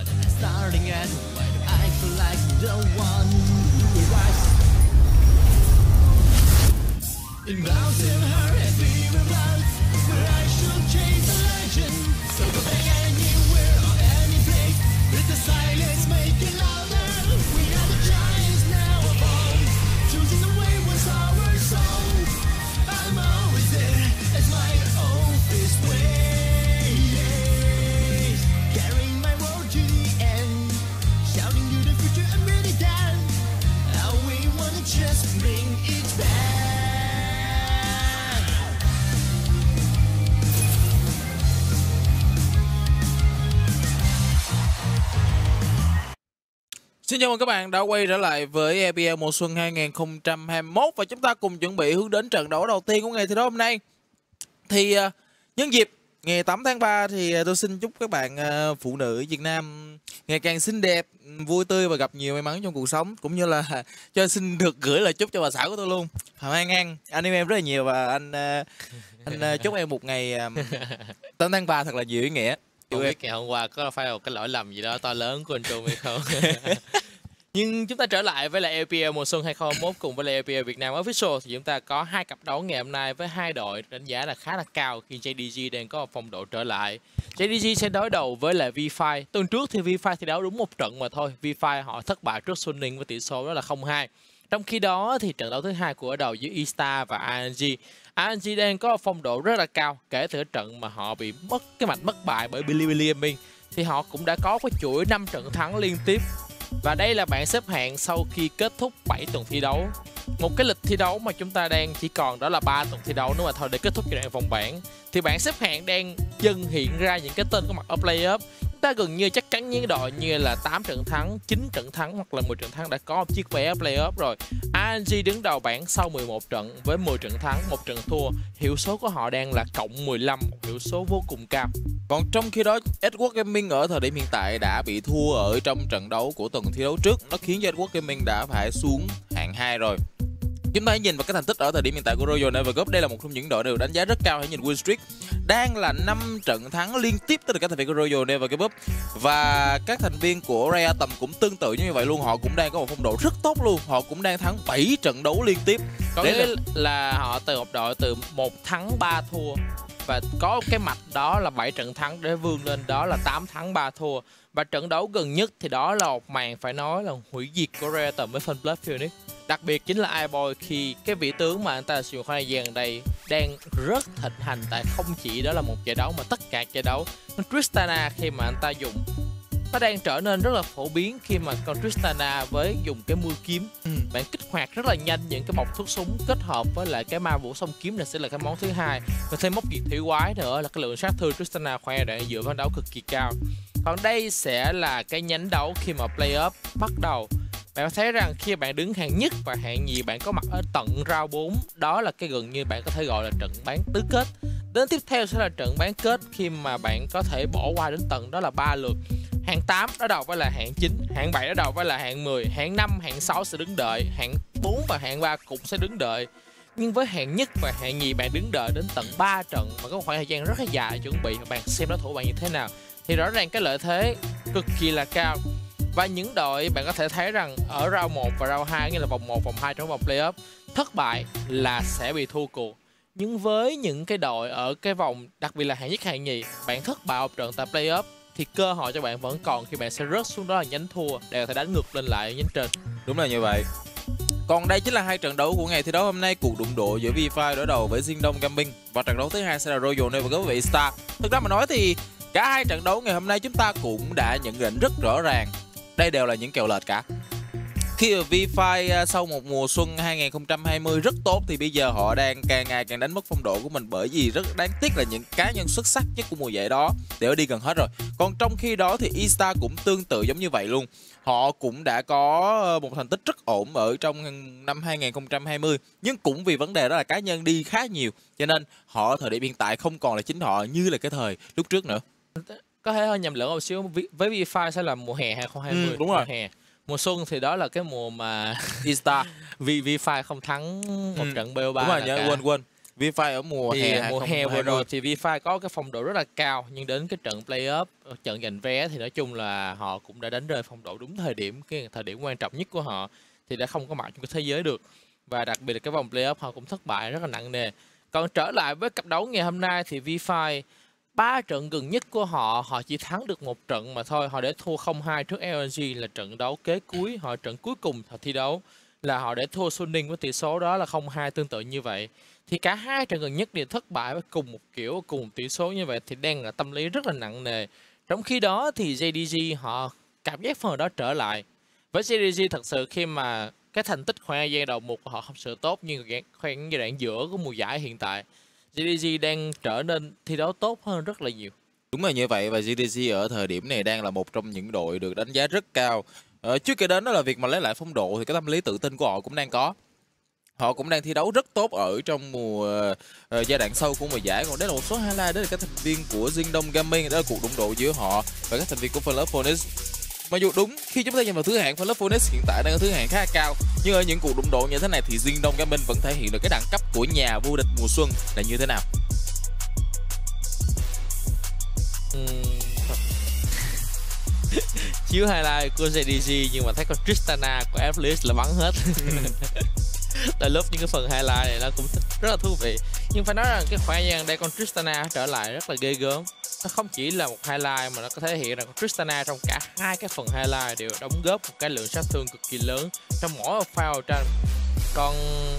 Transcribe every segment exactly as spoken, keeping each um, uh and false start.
Starting at, I feel like the one who rise. Inbound in her every revolt, where I should chase a legend. So go back anywhere or any place. Let the silence make it louder. We are the giants now evolved. Choosing the way was our soul. I'm always there as my oath is ways. Carrying my road to the end. Shouting to the future I'm ready down. How we wanna just bring it back. Xin chào mừng các bạn đã quay trở lại với e pê lờ mùa xuân hai không hai mốt và chúng ta cùng chuẩn bị hướng đến trận đấu đầu tiên của ngày thi đấu hôm nay. Thì uh, nhân dịp ngày tám tháng ba thì uh, tôi xin chúc các bạn uh, phụ nữ Việt Nam ngày càng xinh đẹp, vui tươi và gặp nhiều may mắn trong cuộc sống, cũng như là uh, cho xin được gửi lời chúc cho bà xã của tôi luôn. Phạm An An, anh yêu em rất là nhiều và anh uh, anh uh, chúc em một ngày uh, tám tháng ba thật là nhiều ý nghĩa. Không biết ngày hôm qua có phải một cái lỗi lầm gì đó to lớn của anh Trung hay không? Nhưng chúng ta trở lại với lại e pê lờ mùa xuân hai không hai mốt cùng với lại e pê lờ Việt Nam Official thì chúng ta có hai cặp đấu ngày hôm nay với hai đội đánh giá là khá là cao khi gi đê giê đang có một phong độ trở lại. gi đê giê sẽ đối đầu với lại vê năm. Tuần trước thì vê năm thi đấu đúng một trận mà thôi. vê năm họ thất bại trước Suning với tỷ số đó là không hai. Trong khi đó thì trận đấu thứ hai của đầu giữa E-Star và i en giê. i en giê đang có phong độ rất là cao kể từ trận mà họ bị mất cái mạch mất bại bởi Bilibili Gaming thì họ cũng đã có cái chuỗi năm trận thắng liên tiếp. Và đây là bảng xếp hạng sau khi kết thúc bảy tuần thi đấu. Một cái lịch thi đấu mà chúng ta đang chỉ còn đó là ba tuần thi đấu nữa mà thôi để kết thúc giai đoạn vòng bảng. Thì bảng xếp hạng đang dần hiện ra những cái tên có mặt ở playoff. Chúng ta gần như chắc chắn những đội như là tám trận thắng, chín trận thắng hoặc là mười trận thắng đã có một chiếc vé playoff rồi. i en giê đứng đầu bảng sau mười một trận với mười trận thắng, một trận thua. Hiệu số của họ đang là cộng mười lăm, một hiệu số vô cùng cao. Còn trong khi đó, Edward Gaming ở thời điểm hiện tại đã bị thua ở trong trận đấu của tuần thi đấu trước. Nó khiến cho Edward Gaming đã phải xuống hạng hai rồi. Chúng ta hãy nhìn vào cái thành tích ở thời điểm hiện tại của Royal Never Cup. Đây là một trong những đội được đánh giá rất cao. Hãy nhìn win streak đang là năm trận thắng liên tiếp tới từ các thành viên của Royal Never Cup. Và các thành viên của Ray Atom cũng tương tự như vậy luôn. Họ cũng đang có một phong độ rất tốt luôn. Họ cũng đang thắng bảy trận đấu liên tiếp. Có nghĩa là... là họ từ một đội từ một thắng ba thua và có cái mạch đó là bảy trận thắng để vươn lên đó là tám thắng ba thua. Và trận đấu gần nhất thì đó là một màn phải nói là hủy diệt của Ray Atom với Funblood Phoenix. Đặc biệt chính là iBoy khi cái vị tướng mà anh ta sử dụng khoảng thời gian đây đang rất thịnh hành tại không chỉ đó là một giải đấu mà tất cả giải đấu. Con Tristana khi mà anh ta dùng nó đang trở nên rất là phổ biến khi mà con Tristana với dùng cái mưa kiếm ừ. bạn kích hoạt rất là nhanh những cái bọc thuốc súng kết hợp với lại cái ma vũ song kiếm này sẽ là cái món thứ hai và thêm mốc diệt thủy quái nữa là cái lượng sát thương Tristana khoe đoạn dựa vào đấu cực kỳ cao. Còn đây sẽ là cái nhánh đấu khi mà playoff bắt đầu. Bạn thấy rằng khi bạn đứng hạng nhất và hạng nhì bạn có mặt ở tận round bốn, đó là cái gần như bạn có thể gọi là trận bán tứ kết. Đến tiếp theo sẽ là trận bán kết khi mà bạn có thể bỏ qua đến tận đó là ba lượt. Hạng tám đối đầu với là hạng chín, hạng bảy đối đầu với là hạng mười, hạng năm, hạng sáu sẽ đứng đợi, hạng bốn và hạng ba cũng sẽ đứng đợi. Nhưng với hạng nhất và hạng nhì bạn đứng đợi đến tận ba trận mà có khoảng thời gian rất là dài chuẩn bị và bạn xem đối thủ bạn như thế nào. Thì rõ ràng cái lợi thế cực kỳ là cao. Và những đội bạn có thể thấy rằng ở round một và round hai, nghĩa là vòng một, vòng hai trong vòng playoff, thất bại là sẽ bị thua cuộc. Nhưng với những cái đội ở cái vòng, đặc biệt là hạng nhất, hạng nhì, bạn thất bại một trận tại playoff thì cơ hội cho bạn vẫn còn khi bạn sẽ rớt xuống đó là nhánh thua để có thể đánh ngược lên lại nhánh trên. Đúng là như vậy. Còn đây chính là hai trận đấu của ngày thi đấu hôm nay. Cuộc đụng độ giữa vê năm đối đầu với Jingdong Gaming và trận đấu thứ hai sẽ là Royal Never Cup với E-Star. Thực ra mà nói thì cả hai trận đấu ngày hôm nay chúng ta cũng đã nhận định rất rõ ràng. Đây đều là những kèo lệch cả. Khi ở vê năm sau một mùa xuân hai không hai không rất tốt thì bây giờ họ đang càng ngày càng đánh mất phong độ của mình, bởi vì rất đáng tiếc là những cá nhân xuất sắc nhất của mùa giải đó đều đi gần hết rồi. Còn trong khi đó thì E-Star cũng tương tự giống như vậy luôn. Họ cũng đã có một thành tích rất ổn ở trong năm hai không hai không, nhưng cũng vì vấn đề đó là cá nhân đi khá nhiều, cho nên họ ở thời điểm hiện tại không còn là chính họ như là cái thời lúc trước nữa. Có thể hơi nhầm lẫn một xíu, với vê năm sẽ là mùa hè hai không hai không. Ừ, đúng rồi. Mùa hè. Mùa xuân thì đó là cái mùa mà E-Star vì vê năm không thắng một ừ. trận bê o ba. Đúng rồi, nhớ, quên quên. VFive ở mùa thì hè mùa hè vừa hai không hai rồi mươi. thì VFive có cái phong độ rất là cao, nhưng đến cái trận playoff, trận giành vé thì nói chung là họ cũng đã đánh rơi phong độ đúng thời điểm, cái thời điểm quan trọng nhất của họ thì đã không có mặt trong cái thế giới được, và đặc biệt là cái vòng playoff họ cũng thất bại rất là nặng nề. Còn trở lại với cặp đấu ngày hôm nay thì VFive ba trận gần nhất của họ, họ chỉ thắng được một trận mà thôi. Họ để thua không hai trước lờ en giê là trận đấu kế cuối, họ trận cuối cùng họ thi đấu là họ để thua Suning với tỷ số đó là không hai, tương tự như vậy. Thì cả hai trận gần nhất đều thất bại với cùng một kiểu, cùng một tỷ số như vậy thì đang là tâm lý rất là nặng nề. Trong khi đó thì gi đê giê họ cảm giác phần đó trở lại. Với gi đê giê thật sự khi mà cái thành tích khoảng giai đoạn một của họ không sự tốt, nhưng khoảng giai đoạn giữa của mùa giải hiện tại gi đê giê đang trở nên thi đấu tốt hơn rất là nhiều. Đúng là như vậy, và giê đê giê ở thời điểm này đang là một trong những đội được đánh giá rất cao. Ờ, trước kể đến đó là việc mà lấy lại phong độ thì cái tâm lý tự tin của họ cũng đang có. Họ cũng đang thi đấu rất tốt ở trong mùa uh, giai đoạn sau của mùa giải. Còn đây là một số highlight, đó là các thành viên của Dingdong Gaming, đó là cuộc đụng độ giữa họ và các thành viên của FunLove Phoenix. Mặc dù đúng khi chúng ta nhìn vào thứ hạng, FunLove Phoenix hiện tại đang ở thứ hạng khá cao, nhưng ở những cuộc đụng độ như thế này thì Dingdong Gaming vẫn thể hiện được cái đẳng cấp của nhà vô địch mùa xuân là như thế nào. Uhm. Chiếu highlight của gi đê giê nhưng mà thấy con Tristana của Aphelios là bắn hết. Tại lúc những cái phần highlight này nó cũng rất là thú vị, nhưng phải nói rằng cái khoảng thời gian đây con Tristana trở lại rất là ghê gớm. Nó không chỉ là một highlight mà nó có thể hiện rằng con Tristana trong cả hai cái phần highlight đều đóng góp một cái lượng sát thương cực kỳ lớn trong mỗi pha tranh. Còn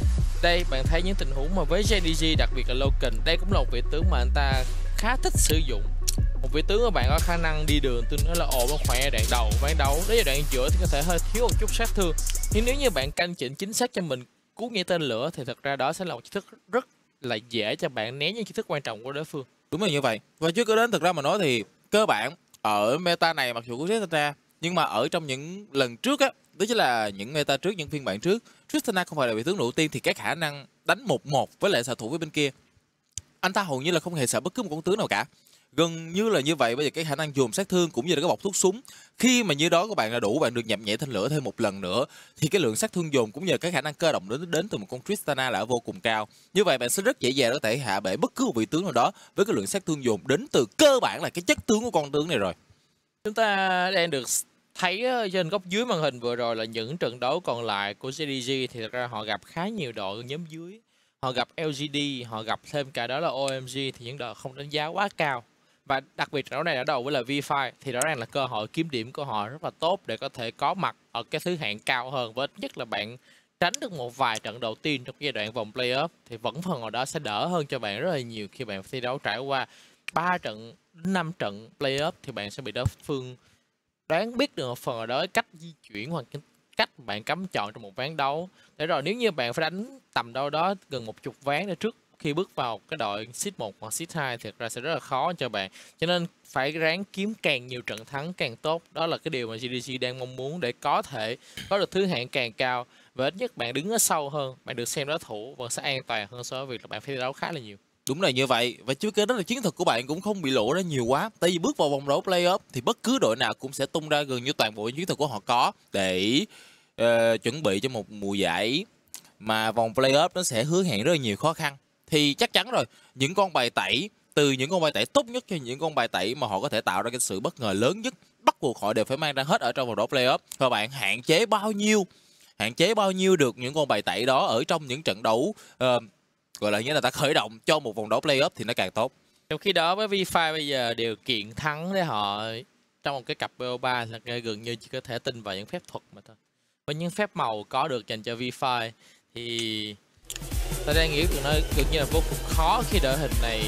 đây bạn thấy những tình huống mà với gi đê giê, đặc biệt là Loken, đây cũng là một vị tướng mà anh ta khá thích sử dụng. Một vị tướng mà bạn có khả năng đi đường tương đối là ổn ở khoảng giai đoạn đầu ván đấu, đến giai đoạn giữa thì có thể hơi thiếu một chút sát thương, nhưng nếu như bạn canh chỉnh chính xác cho mình cú nghĩa tên lửa thì thật ra đó sẽ là một chiêu thức rất là dễ cho bạn né những chiêu thức quan trọng của đối phương. Đúng là như vậy. Và trước đến thực ra mà nói thì cơ bản ở meta này, mặc dù có Tristana, nhưng mà ở trong những lần trước á, đó chính là những meta trước, những phiên bản trước, Tristana không phải là vị tướng đầu tiên thì cái khả năng đánh một một với lại xạ thủ với bên kia, anh ta hầu như là không hề sợ bất cứ một con tướng nào cả. Gần như là như vậy. Bây giờ cái khả năng dồn sát thương cũng như là cái bọc thuốc súng, khi mà như đó của bạn là đủ, bạn được nhậm nhẹ thanh lửa thêm một lần nữa thì cái lượng sát thương dồn cũng như là cái khả năng cơ động đến đến từ một con Tristana là vô cùng cao. Như vậy bạn sẽ rất dễ dàng có thể hạ bệ bất cứ một vị tướng nào đó với cái lượng sát thương dồn đến từ cơ bản là cái chất tướng của con tướng này rồi. Chúng ta đang được thấy trên góc dưới màn hình vừa rồi là những trận đấu còn lại của gi đê giê thì thật ra họ gặp khá nhiều đội nhóm dưới. Họ gặp lờ giê đê, họ gặp thêm cả đó là o em giê, thì những đội không đánh giá quá cao. Và đặc biệt trận đấu này ở đầu với là VFive thì rõ ràng là cơ hội kiếm điểm của họ rất là tốt để có thể có mặt ở cái thứ hạng cao hơn, với ít nhất là bạn tránh được một vài trận đầu tiên trong giai đoạn vòng playoff thì vẫn phần nào đó sẽ đỡ hơn cho bạn rất là nhiều. Khi bạn thi đấu trải qua ba trận năm trận playoff thì bạn sẽ bị đối phương đoán biết được một phần nào đó cách di chuyển hoặc cách bạn cắm chọn trong một ván đấu. Để rồi nếu như bạn phải đánh tầm đâu đó gần một chục ván để trước khi bước vào cái đội seed một hoặc seed hai thì thật ra sẽ rất là khó cho bạn. Cho nên phải ráng kiếm càng nhiều trận thắng càng tốt. Đó là cái điều mà gi đê giê đang mong muốn để có thể có được thứ hạng càng cao. Và ít nhất bạn đứng ở sâu hơn, bạn được xem đối thủ vẫn sẽ an toàn hơn so với việc là bạn phải thi đấu khá là nhiều. Đúng là như vậy. Và chưa kể đó là chiến thuật của bạn cũng không bị lộ ra nhiều quá. Tại vì bước vào vòng đấu playoff thì bất cứ đội nào cũng sẽ tung ra gần như toàn bộ chiến thuật của họ có để uh, chuẩn bị cho một mùa giải mà vòng playoff nó sẽ hứa hẹn rất là nhiều khó khăn. Thì chắc chắn rồi, những con bài tẩy, từ những con bài tẩy tốt nhất cho những con bài tẩy mà họ có thể tạo ra cái sự bất ngờ lớn nhất, bắt buộc họ đều phải mang ra hết ở trong vòng đấu playoff. Và bạn hạn chế bao nhiêu, hạn chế bao nhiêu được những con bài tẩy đó ở trong những trận đấu uh, gọi là như là ta khởi động cho một vòng đấu playoff thì nó càng tốt. Trong khi đó với VFive bây giờ điều kiện thắng để họ trong một cái cặp bê o ba là gần như chỉ có thể tin vào những phép thuật mà thôi. Với những phép màu có được dành cho VFive thì tôi đang nghĩ được nó gần như là vô cùng khó khi đội hình này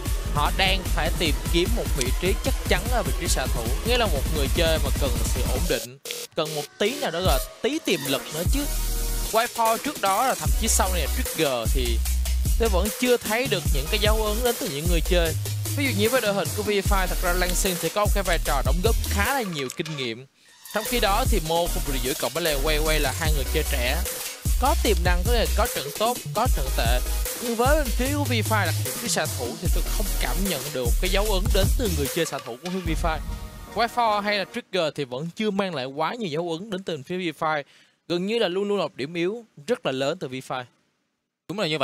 họ đang phải tìm kiếm một vị trí chắc chắn ở vị trí xạ thủ, nghĩa là một người chơi mà cần sự ổn định, cần một tí nào đó là tí tiềm lực nữa chứ. Wi-Fi trước đó là thậm chí sau này là Trigger thì tôi vẫn chưa thấy được những cái dấu ấn đến từ những người chơi. Ví dụ như với đội hình của VFive, thật ra Lansing thì có một cái vai trò đóng góp khá là nhiều kinh nghiệm. Trong khi đó thì Mo không bị giữa cộng với Leo Quay Quay là hai người chơi trẻ có tiềm năng, có thể có trận tốt, có trận tệ. Nhưng với bên phía của VFive đặc biệt với xạ thủ thì tôi không cảm nhận được một cái dấu ấn đến từ người chơi xạ thủ của phía VFive. Wi-Fi hay là Trigger thì vẫn chưa mang lại quá nhiều dấu ấn đến từ phía VFive, gần như là luôn luôn là một điểm yếu rất là lớn từ VFive. Đúng là như vậy.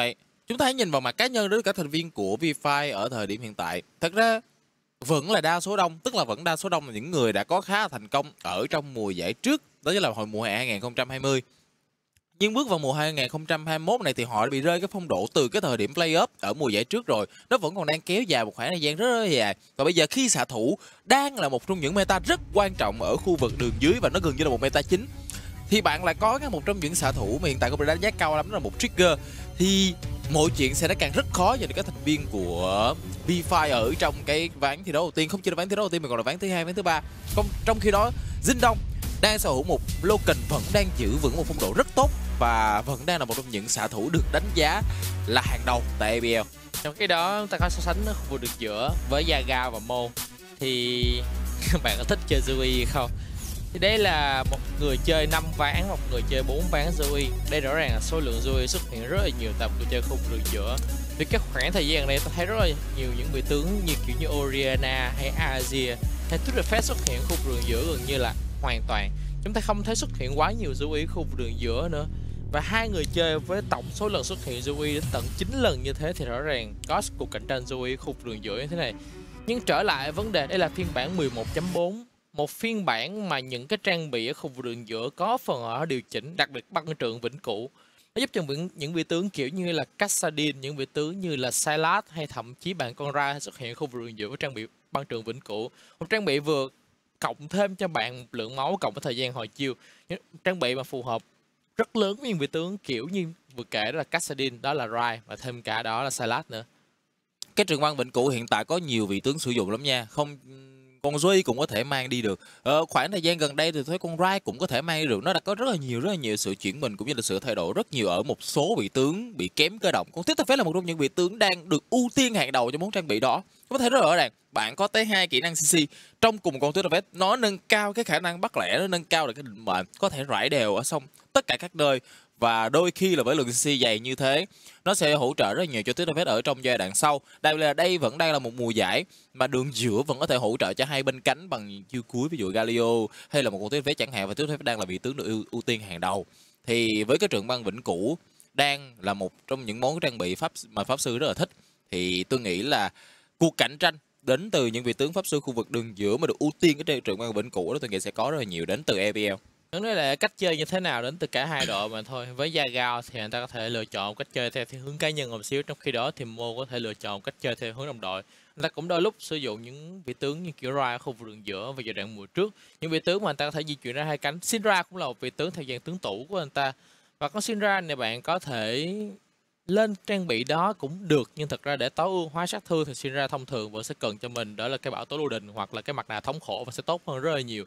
chúng ta hãy nhìn vào mặt cá nhân đối với các thành viên của vê pê ở thời điểm hiện tại. Thật ra vẫn là đa số đông, tức là vẫn đa số đông là những người đã có khá là thành công ở trong mùa giải trước, đó chính là hồi mùa hè hai không hai không. Nhưng bước vào mùa hai không hai mốt này thì họ đã bị rơi cái phong độ từ cái thời điểm play-off ở mùa giải trước rồi. Nó vẫn còn đang kéo dài một khoảng thời gian rất, rất dài. Và bây giờ khi xạ thủ đang là một trong những meta rất quan trọng ở khu vực đường dưới và nó gần như là một meta chính, thì bạn lại có cái một trong những xạ thủ mà hiện tại cũng được đánh giá cao lắm, đó là một trigger, thì mọi chuyện sẽ nó càng rất khó dành cho các thành viên của vê pê ở trong cái ván thi đấu đầu tiên. Không chỉ là ván thi đấu đầu tiên mà còn là ván thứ hai, ván thứ ba. Trong khi đó Jin Đông đang sở hữu một Loken vẫn đang giữ vững một phong độ rất tốt và vẫn đang là một trong những xạ thủ được đánh giá là hàng đầu tại a pê lờ. Trong khi đó chúng ta có so sánh ở khu vực được giữa với Yaga và Mo, thì các bạn có thích chơi Zui không? Thì đây là một người chơi năm ván, một người chơi bốn ván Zui. Đây rõ ràng là số lượng Zui xuất hiện rất là nhiều tại người chơi khu vực đường giữa. Vì các khoảng thời gian này ta thấy rất là nhiều những vị tướng như kiểu như Oriana hay Azir hay Turret xuất hiện khu vực đường giữa gần như là hoàn toàn. Chúng ta không thấy xuất hiện quá nhiều Zui khu vực đường giữa nữa. Và hai người chơi với tổng số lần xuất hiện Zui đến tận chín lần như thế thì rõ ràng có cuộc cạnh tranh Zui khu vực đường giữa như thế này. Nhưng trở lại vấn đề, đây là phiên bản mười một chấm bốn, một phiên bản mà những cái trang bị ở khu vực đường giữa có phần ở điều chỉnh, đặc biệt băng trượng vĩnh cửu. Nó giúp cho những, những vị tướng kiểu như là Kassadin, những vị tướng như là Sylas hay thậm chí bạn con Ra xuất hiện khu vực đường giữa với trang bị băng trượng vĩnh cửu. Một trang bị vừa cộng thêm cho bạn một lượng máu cộng với thời gian hồi chiêu. Những trang bị mà phù hợp rất lớn với những vị tướng kiểu như vừa kể đó là Kassadin, đó là Rai và thêm cả đó là Sylas nữa. Cái trường băng vĩnh cửu hiện tại có nhiều vị tướng sử dụng lắm nha. Không, con Duy cũng có thể mang đi được. Ờ, khoảng thời gian gần đây thì thấy con Rai cũng có thể mang đi được. Nó đã có rất là nhiều rất là nhiều sự chuyển mình cũng như là sự thay đổi rất nhiều ở một số vị tướng bị kém cơ động. Con Titafet là một trong những vị tướng đang được ưu tiên hàng đầu cho món trang bị đó. Có thể rất rõ ràng bạn có tới hai kỹ năng xê xê trong cùng một con Titafet, nó nâng cao cái khả năng bắt lẻ, nó nâng cao được cái định mệnh, có thể rải đều ở xong tất cả các nơi. Và đôi khi là với lượng xê xê dày như thế, nó sẽ hỗ trợ rất nhiều cho Titafet ở trong giai đoạn sau. Đây là đây vẫn đang là một mùa giải mà đường giữa vẫn có thể hỗ trợ cho hai bên cánh bằng chiêu cuối, ví dụ Galio hay là một con Titafet chẳng hạn, và Titafet đang là vị tướng được ưu, ưu tiên hàng đầu. Thì với cái trường băng vĩnh cửu đang là một trong những món trang bị pháp mà pháp sư rất là thích, thì tôi nghĩ là cuộc cạnh tranh đến từ những vị tướng pháp sư khu vực đường giữa mà được ưu tiên cái trường băng vĩnh cửu đó, tôi nghĩ sẽ có rất là nhiều đến từ a pê lờ. Vấn đề là cách chơi như thế nào đến từ cả hai đội mà thôi. Với Yaga thì người ta có thể lựa chọn cách chơi theo, theo hướng cá nhân một xíu, trong khi đó thì Mo có thể lựa chọn cách chơi theo hướng đồng đội. Người ta cũng đôi lúc sử dụng những vị tướng như kiểu Ra ở khu vực đường giữa và giai đoạn mùa trước, những vị tướng mà người ta có thể di chuyển ra hai cánh. Syndra cũng là một vị tướng theo dạng tướng tủ của người ta, và con Syndra này bạn có thể lên trang bị đó cũng được, nhưng thật ra để tối ưu hóa sát thương thì Syndra thông thường vẫn sẽ cần cho mình đó là cái bảo tố lưu đình hoặc là cái mặt nạ thống khổ, và sẽ tốt hơn rất là nhiều.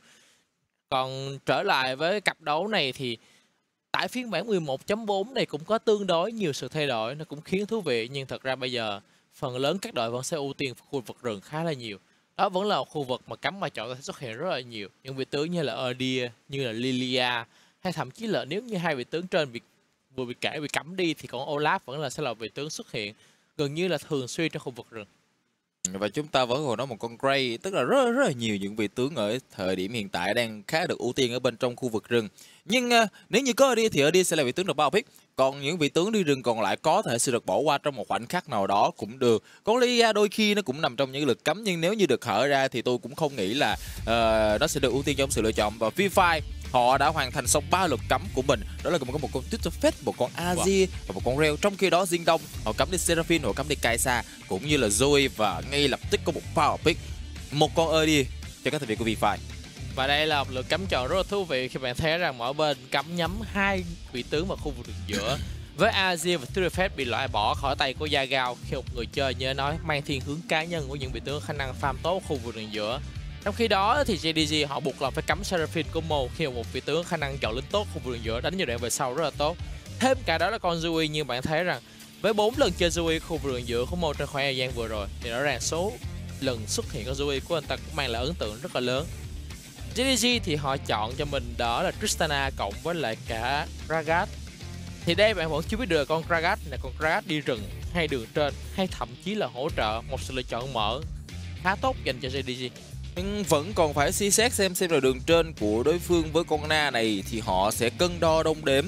Còn trở lại với cặp đấu này thì tại phiên bản mười một chấm bốn này cũng có tương đối nhiều sự thay đổi, nó cũng khiến thú vị, nhưng thật ra bây giờ phần lớn các đội vẫn sẽ ưu tiên khu vực rừng khá là nhiều. Đó vẫn là một khu vực mà cắm mà chọn sẽ xuất hiện rất là nhiều. Những vị tướng như là Erdia, như là Lilia, hay thậm chí là nếu như hai vị tướng trên bị vừa bị kể bị cắm đi thì còn Olaf vẫn là sẽ là vị tướng xuất hiện gần như là thường xuyên trong khu vực rừng. Và chúng ta vẫn còn nói một con Grey, tức là rất rất là nhiều những vị tướng ở thời điểm hiện tại đang khá được ưu tiên ở bên trong khu vực rừng. Nhưng uh, nếu như có ở đi thì ở đi sẽ là vị tướng được bao pick. Còn những vị tướng đi rừng còn lại có thể sẽ được bỏ qua trong một khoảnh khắc nào đó cũng được. Con Lia đôi khi nó cũng nằm trong những lực cấm, nhưng nếu như được hở ra thì tôi cũng không nghĩ là uh, nó sẽ được ưu tiên trong sự lựa chọn. Và Free Fire họ đã hoàn thành xong ba lượt cấm của mình, đó là có một con Titafet, một con Azir và một con Reo. Trong khi đó Jin Đông họ cấm đi Seraphine, họ cấm đi Kai'Sa cũng như là Zoe, và ngay lập tức có một power pick, một con Erdi cho các thành viên của Free Fire. Và đây là một lượt cắm chọn rất là thú vị khi bạn thấy rằng mỗi bên cắm nhắm hai vị tướng vào khu vực đường giữa. Với Azir và Titafet bị loại bỏ khỏi tay của Yagao khi một người chơi như nói mang thiên hướng cá nhân của những vị tướng khả năng farm tốt khu vực đường giữa. Trong khi đó thì gi đê giê họ buộc lòng phải cắm Seraphine của Mo khi một vị tướng khả năng dọn lính tốt khu vực đường giữa, đánh giai đoạn về sau rất là tốt. Thêm cả đó là con Zui, như bạn thấy rằng với bốn lần chơi Zui khu vực đường giữa của Mo trong khoảng thời gian vừa rồi thì rõ ràng số lần xuất hiện của Zui của anh ta cũng mang lại ấn tượng rất là lớn. gi đê giê thì họ chọn cho mình đó là Tristana cộng với lại cả Gragas. Thì đây bạn vẫn chưa biết được con Gragas là con Gragas đi rừng hay đường trên, hay thậm chí là hỗ trợ, một sự lựa chọn mở khá tốt dành cho gi đê giê. Nhưng vẫn còn phải suy xét xem xem là đường trên của đối phương với con Na này thì họ sẽ cân đo đong đếm.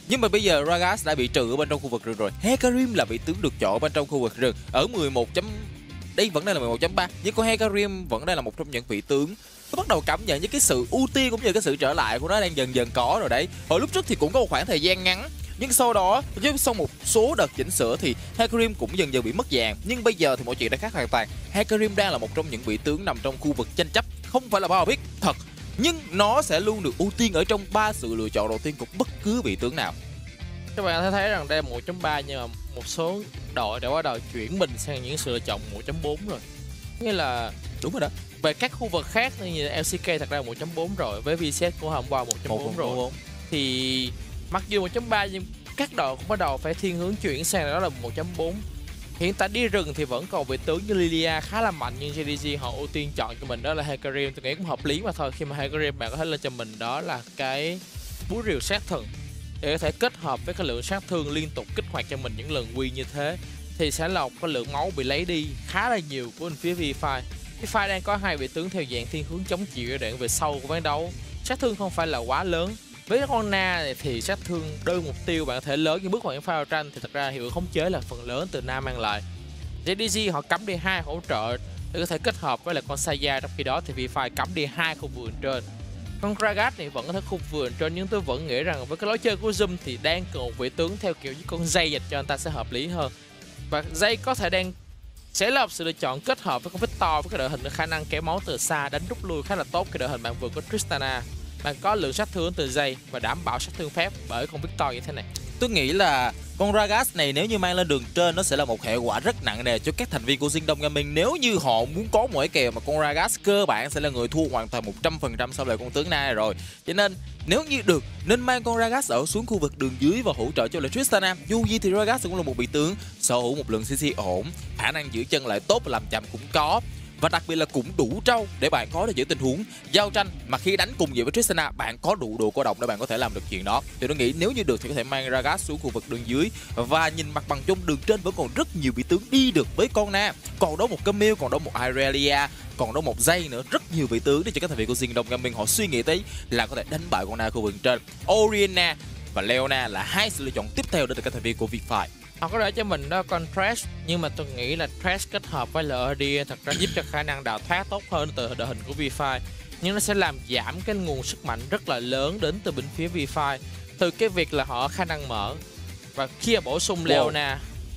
Nhưng mà bây giờ Gragas đã bị trừ ở bên trong khu vực rừng rồi. Hecarim là vị tướng được chọn ở bên trong khu vực rừng ở mười một chấm đây vẫn đang là mười một chấm ba, nhưng con Hecarim vẫn đang là một trong những vị tướng nó bắt đầu cảm nhận những cái sự ưu tiên cũng như cái sự trở lại của nó đang dần dần có rồi đấy. Hồi lúc trước thì cũng có một khoảng thời gian ngắn, nhưng sau đó với sau một số đợt chỉnh sửa thì Hecarim cũng dần dần bị mất dạng. Nhưng bây giờ thì mọi chuyện đã khác hoàn toàn. Hecarim đang là một trong những vị tướng nằm trong khu vực tranh chấp, không phải là Power Pick thật, nhưng nó sẽ luôn được ưu tiên ở trong ba sự lựa chọn đầu tiên của bất cứ vị tướng nào. Các bạn thấy thấy rằng đây là một chấm ba, nhưng mà một số đội đã bắt đầu chuyển mình sang những sự lựa chọn một chấm bốn rồi. Nghĩa là đúng rồi đó. Về các khu vực khác như lờ xê ca thật ra một chấm bốn rồi, với vê xê của hôm qua một chấm bốn rồi. Thì mặc dù một chấm ba nhưng các đội cũng bắt đầu phải thiên hướng chuyển sang đó là một chấm bốn. Hiện tại đi rừng thì vẫn còn vị tướng như Lilia khá là mạnh, nhưng giê đê giê họ ưu tiên chọn cho mình đó là Hecarim. Tôi nghĩ cũng hợp lý mà thôi, khi mà Hecarim bạn có thể lên cho mình đó là cái búa rìu sát thần để có thể kết hợp với cái lượng sát thương liên tục kích hoạt cho mình những lần quy như thế, thì sẽ lọc cái lượng máu bị lấy đi khá là nhiều của bên phía vê phi. vê phi đang có hai vị tướng theo dạng thiên hướng chống chịu ở đoạn về sau của ván đấu, sát thương không phải là quá lớn. Với con Na này thì sát thương đơn mục tiêu bạn có thể lớn, nhưng bước vào những pha tranh thì thật ra hiệu ứng khống chế là phần lớn từ Na mang lại. giê đê giê họ cắm đi hai hỗ trợ để có thể kết hợp với lại con Saya, trong khi đó thì vê phi cắm đi hai khu vườn trên. Con Gragas này vẫn có thể khu vườn trên, nhưng tôi vẫn nghĩ rằng với cái lối chơi của Zoom thì đang cần một vị tướng theo kiểu với con dây dịch cho anh ta sẽ hợp lý hơn. Và dây có thể đang sẽ là một sự lựa chọn kết hợp với con Victor với cái đội hình khả năng kéo máu từ xa, đánh rút lui khá là tốt. Cái đội hình bạn vừa có Tristana, bạn có lượng sát thương từ dây và đảm bảo sát thương phép bởi con Victor như thế này. Tôi nghĩ là con Gragas này nếu như mang lên đường trên nó sẽ là một hệ quả rất nặng nề cho các thành viên của Kingdom Gaming. Nếu như họ muốn có mỗi kèo mà con Gragas cơ bản sẽ là người thua hoàn toàn một trăm phần trăm sau lời con tướng Na này rồi. Cho nên nếu như được nên mang con Gragas ở xuống khu vực đường dưới và hỗ trợ cho lại Tristana. Dù gì thì Gragas cũng là một vị tướng sở hữu một lượng xê xê ổn, khả năng giữ chân lại tốt và làm chậm cũng có. Và đặc biệt là cũng đủ trâu để bạn có được những tình huống giao tranh mà khi đánh cùng vậy với Tristana bạn có đủ độ cơ động để bạn có thể làm được chuyện đó. Thì tôi nghĩ nếu như được thì có thể mang Gragas xuống khu vực đường dưới, và nhìn mặt bằng chung đường trên vẫn còn rất nhiều vị tướng đi được với con Na. Còn đó một Camille, còn đó một Irelia, còn đó một dây nữa, rất nhiều vị tướng để cho các thành viên của Kingdom Gaming họ suy nghĩ tới là có thể đánh bại con Na khu vực trên. Orianna và Leona là hai sự lựa chọn tiếp theo để được các thành viên của vê phi. Họ có để cho mình đó con Trash, nhưng mà tôi nghĩ là Trash kết hợp với lờ đê thật ra giúp cho khả năng đào thoát tốt hơn từ đội hình của vê phi, nhưng nó sẽ làm giảm cái nguồn sức mạnh rất là lớn đến từ bên phía vê phi từ cái việc là họ khả năng mở. Và khi mà bổ sung Leona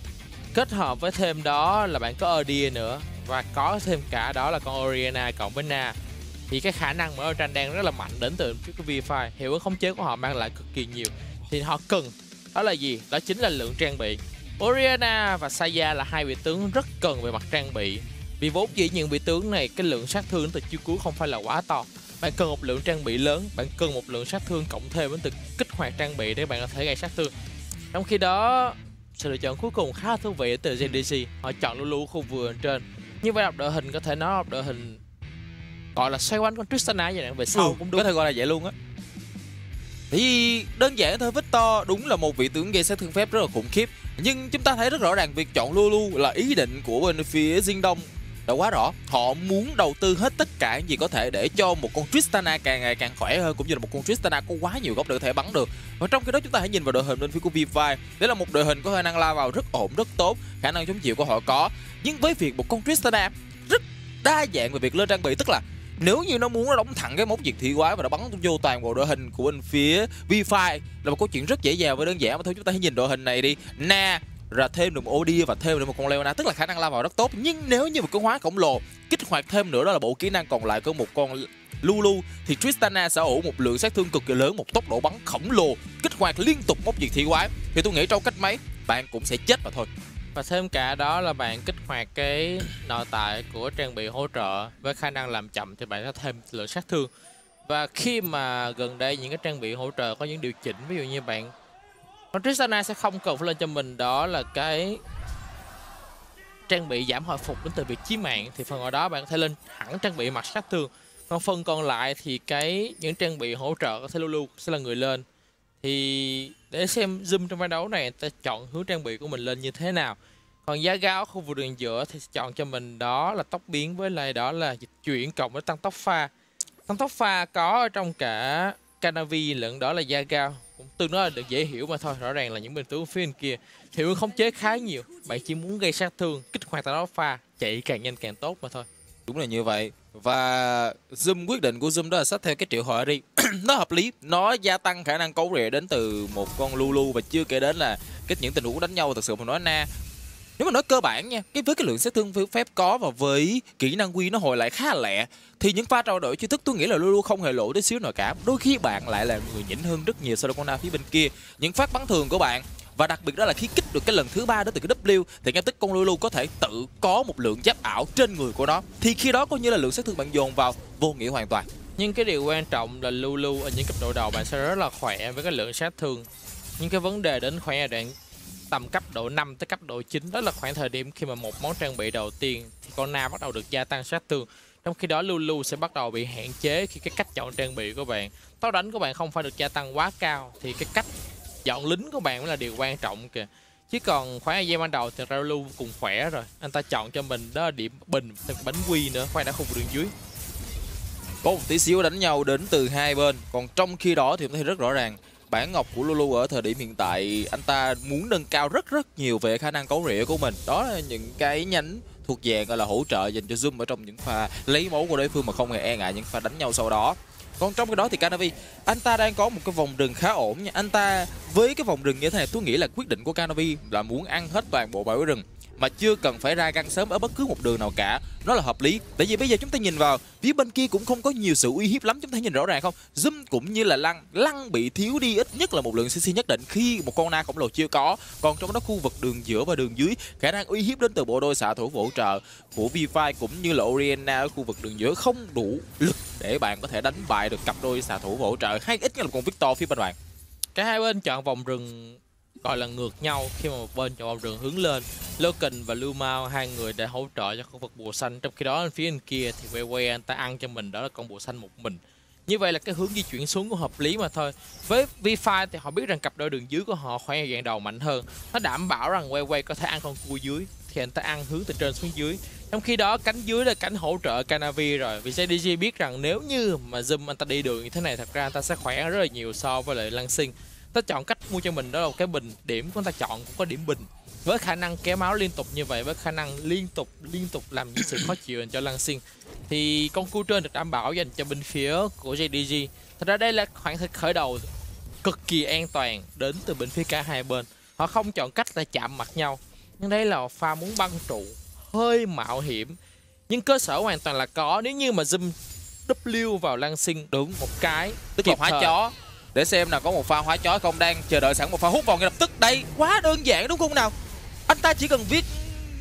kết hợp với thêm đó là bạn có e đê nữa và có thêm cả đó là con Orianna cộng với Na, thì cái khả năng mở tranh đang rất là mạnh đến từ phía của vê phi. Hiệu ứng khống chế của họ mang lại cực kỳ nhiều, thì họ cần đó là gì? Đó chính là lượng trang bị. Orianna và Saya là hai vị tướng rất cần về mặt trang bị, vì vốn dĩ những vị tướng này cái lượng sát thương từ chiêu cuối không phải là quá to. Bạn cần một lượng trang bị lớn, bạn cần một lượng sát thương cộng thêm đến từ kích hoạt trang bị để bạn có thể gây sát thương. Trong khi đó sự lựa chọn cuối cùng khá là thú vị từ giê đê xê, họ chọn Lulu khu vườn trên. Như vậy là đội hình có thể nói là đội hình gọi là xoay quanh con Tristana vậy này, về sau ừ, cũng đúng. Có thể gọi là vậy luôn á. Thì đơn giản thôi, Victor đúng là một vị tướng gây sát thương phép rất là khủng khiếp, nhưng chúng ta thấy rất rõ ràng việc chọn Lulu là ý định của bên phía Kingdom đã quá rõ. Họ muốn đầu tư hết tất cả những gì có thể để cho một con Tristana càng ngày càng khỏe hơn, cũng như là một con Tristana có quá nhiều góc để có thể bắn được. Và trong khi đó chúng ta hãy nhìn vào đội hình bên phía của vê phi, đấy là một đội hình có khả năng la vào rất ổn, rất tốt, khả năng chống chịu của họ có, nhưng với việc một con Tristana rất đa dạng về việc lên trang bị, tức là nếu như nó muốn nó đóng thẳng cái mốc diệt thị quái và nó bắn vô toàn bộ đội hình của bên phía vê phi là một câu chuyện rất dễ dàng và đơn giản mà thôi. Chúng ta hãy nhìn đội hình này đi, Na ra thêm được một ô đê và thêm được một con Leona, tức là khả năng la vào rất tốt. Nhưng nếu như một cái hóa khổng lồ kích hoạt thêm nữa đó là bộ kỹ năng còn lại của một con Lulu, thì Tristana sở hữu một lượng sát thương cực kỳ lớn, một tốc độ bắn khổng lồ, kích hoạt liên tục mốc diệt thị quái, thì tôi nghĩ trong cách mấy bạn cũng sẽ chết mà thôi. Và thêm cả đó là bạn kích hoạt cái nội tại của trang bị hỗ trợ với khả năng làm chậm thì bạn có thêm lượng sát thương. Và khi mà gần đây những cái trang bị hỗ trợ có những điều chỉnh, ví dụ như bạn con Tristana sẽ không cần phải lên cho mình đó là cái trang bị giảm hồi phục đến từ việc chí mạng, thì phần ở đó bạn có thể lên hẳn trang bị mặt sát thương. Còn phần còn lại thì cái những trang bị hỗ trợ có thể Lulu sẽ là người lên. Thì để xem Zoom trong ván đấu này ta chọn hướng trang bị của mình lên như thế nào. Còn giá gáo khu vực đường giữa thì chọn cho mình đó là tốc biến với lại đó là dịch chuyển cộng với tăng tốc pha. Tăng tốc pha có ở trong cả Canavi lẫn đó là Yagao, cũng tương đối là được dễ hiểu mà thôi. Rõ ràng là những bên tướng phía bên kia thì muốn khống chế khá nhiều, bạn chỉ muốn gây sát thương, kích hoạt tao đó pha, chạy càng nhanh càng tốt mà thôi. Đúng là như vậy. Và Zoom quyết định của Zoom đó là sát theo cái triệu hồi đi. Nó hợp lý, nó gia tăng khả năng cấu rỉa đến từ một con Lulu, và chưa kể đến là cái những tình huống đánh nhau thật sự mà nói na. Nếu mà nói cơ bản nha, cái với cái lượng sát thương phép có và với kỹ năng quy nó hồi lại khá là lẹ, thì những pha trao đổi chiêu thức tôi nghĩ là Lulu không hề lộ tới xíu nào cả. Đôi khi bạn lại là người nhỉnh hơn rất nhiều so với con Na phía bên kia. Những phát bắn thường của bạn, và đặc biệt đó là khi kích được cái lần thứ ba đó từ cái W, thì ngay tức con Lulu có thể tự có một lượng giáp ảo trên người của nó, thì khi đó coi như là lượng sát thương bạn dồn vào vô nghĩa hoàn toàn. Nhưng cái điều quan trọng là Lulu ở những cấp độ đầu bạn sẽ rất là khỏe với cái lượng sát thương. Nhưng cái vấn đề đến khoảng giai đoạn tầm cấp độ năm tới cấp độ chín, đó là khoảng thời điểm khi mà một món trang bị đầu tiên thì con Na bắt đầu được gia tăng sát thương. Trong khi đó Lulu sẽ bắt đầu bị hạn chế khi cái cách chọn trang bị của bạn. Tốc đánh của bạn không phải được gia tăng quá cao, thì cái cách chọn lính của bạn mới là điều quan trọng kìa. Chứ còn khoảng thời gian ban đầu thì Lulu cùng khỏe rồi, anh ta chọn cho mình đó là điểm bình, thêm bánh quy nữa, khoan đã không đường dưới. Có một tí xíu đánh nhau đến từ hai bên, còn trong khi đó thì chúng ta thấy rất rõ ràng bản ngọc của Lulu ở thời điểm hiện tại anh ta muốn nâng cao rất rất nhiều về khả năng cấu rỉa của mình. Đó là những cái nhánh thuộc dạng gọi là hỗ trợ dành cho Zoom ở trong những pha lấy máu của đối phương mà không hề e ngại những pha đánh nhau sau đó. Còn trong cái đó thì Canavi, anh ta đang có một cái vòng rừng khá ổn nha. Anh ta với cái vòng rừng như thế này, tôi nghĩ là quyết định của Canavi là muốn ăn hết toàn bộ bãi rừng mà chưa cần phải ra găng sớm ở bất cứ một đường nào cả. Nó là hợp lý. Tại vì bây giờ chúng ta nhìn vào phía bên kia cũng không có nhiều sự uy hiếp lắm, chúng ta nhìn rõ ràng không? Zoom cũng như là Lăng, Lăng bị thiếu đi ít nhất là một lượng xê xê nhất định khi một con Na khổng lồ chưa có. Còn trong đó khu vực đường giữa và đường dưới, khả năng uy hiếp đến từ bộ đôi xạ thủ hỗ trợ của vê phi cũng như là Orianna ở khu vực đường giữa không đủ lực để bạn có thể đánh bại được cặp đôi xạ thủ hỗ trợ, hay ít nhất là con Victor phía bên bạn. Cả hai bên chọn vòng rừng gọi là ngược nhau, khi mà một bên chọn vòng rừng hướng lên. Loken và Lumao hai người để hỗ trợ cho khu vực bùa xanh, trong khi đó phía bên kia thì quay quay anh ta ăn cho mình đó là con bùa xanh một mình. Như vậy là cái hướng di chuyển xuống của hợp lý mà thôi. Với vê phi thì họ biết rằng cặp đôi đường dưới của họ khoảng thời gian đầu mạnh hơn, nó đảm bảo rằng quay quay có thể ăn con cua dưới thì anh ta ăn hướng từ trên xuống dưới. Trong khi đó cánh dưới là cánh hỗ trợ Canavi rồi, vì giê đê giê biết rằng nếu như mà Zoom anh ta đi đường như thế này, thật ra anh ta sẽ khỏe rất là nhiều so với lại Lăng Sinh. Ta chọn cách mua cho mình đó là một cái bình, điểm của ta chọn cũng có điểm bình. Với khả năng kéo máu liên tục như vậy, với khả năng liên tục liên tục làm những sự khó chịu dành cho Lăng Sinh, thì con cua trên được đảm bảo dành cho bên phía của giê đê giê. Thật ra đây là khoảng khởi đầu cực kỳ an toàn đến từ bên phía cả hai bên. Họ không chọn cách là chạm mặt nhau, nhưng đây là pha muốn băng trụ hơi mạo hiểm, nhưng cơ sở hoàn toàn là có. Nếu như mà zoom W vào Lăng Sinh đúng một cái tức là hóa thời. Chó để xem nào có một pha hóa chó không, đang chờ đợi sẵn một pha hút vào ngay lập tức. Đây quá đơn giản đúng không nào, anh ta chỉ cần viết.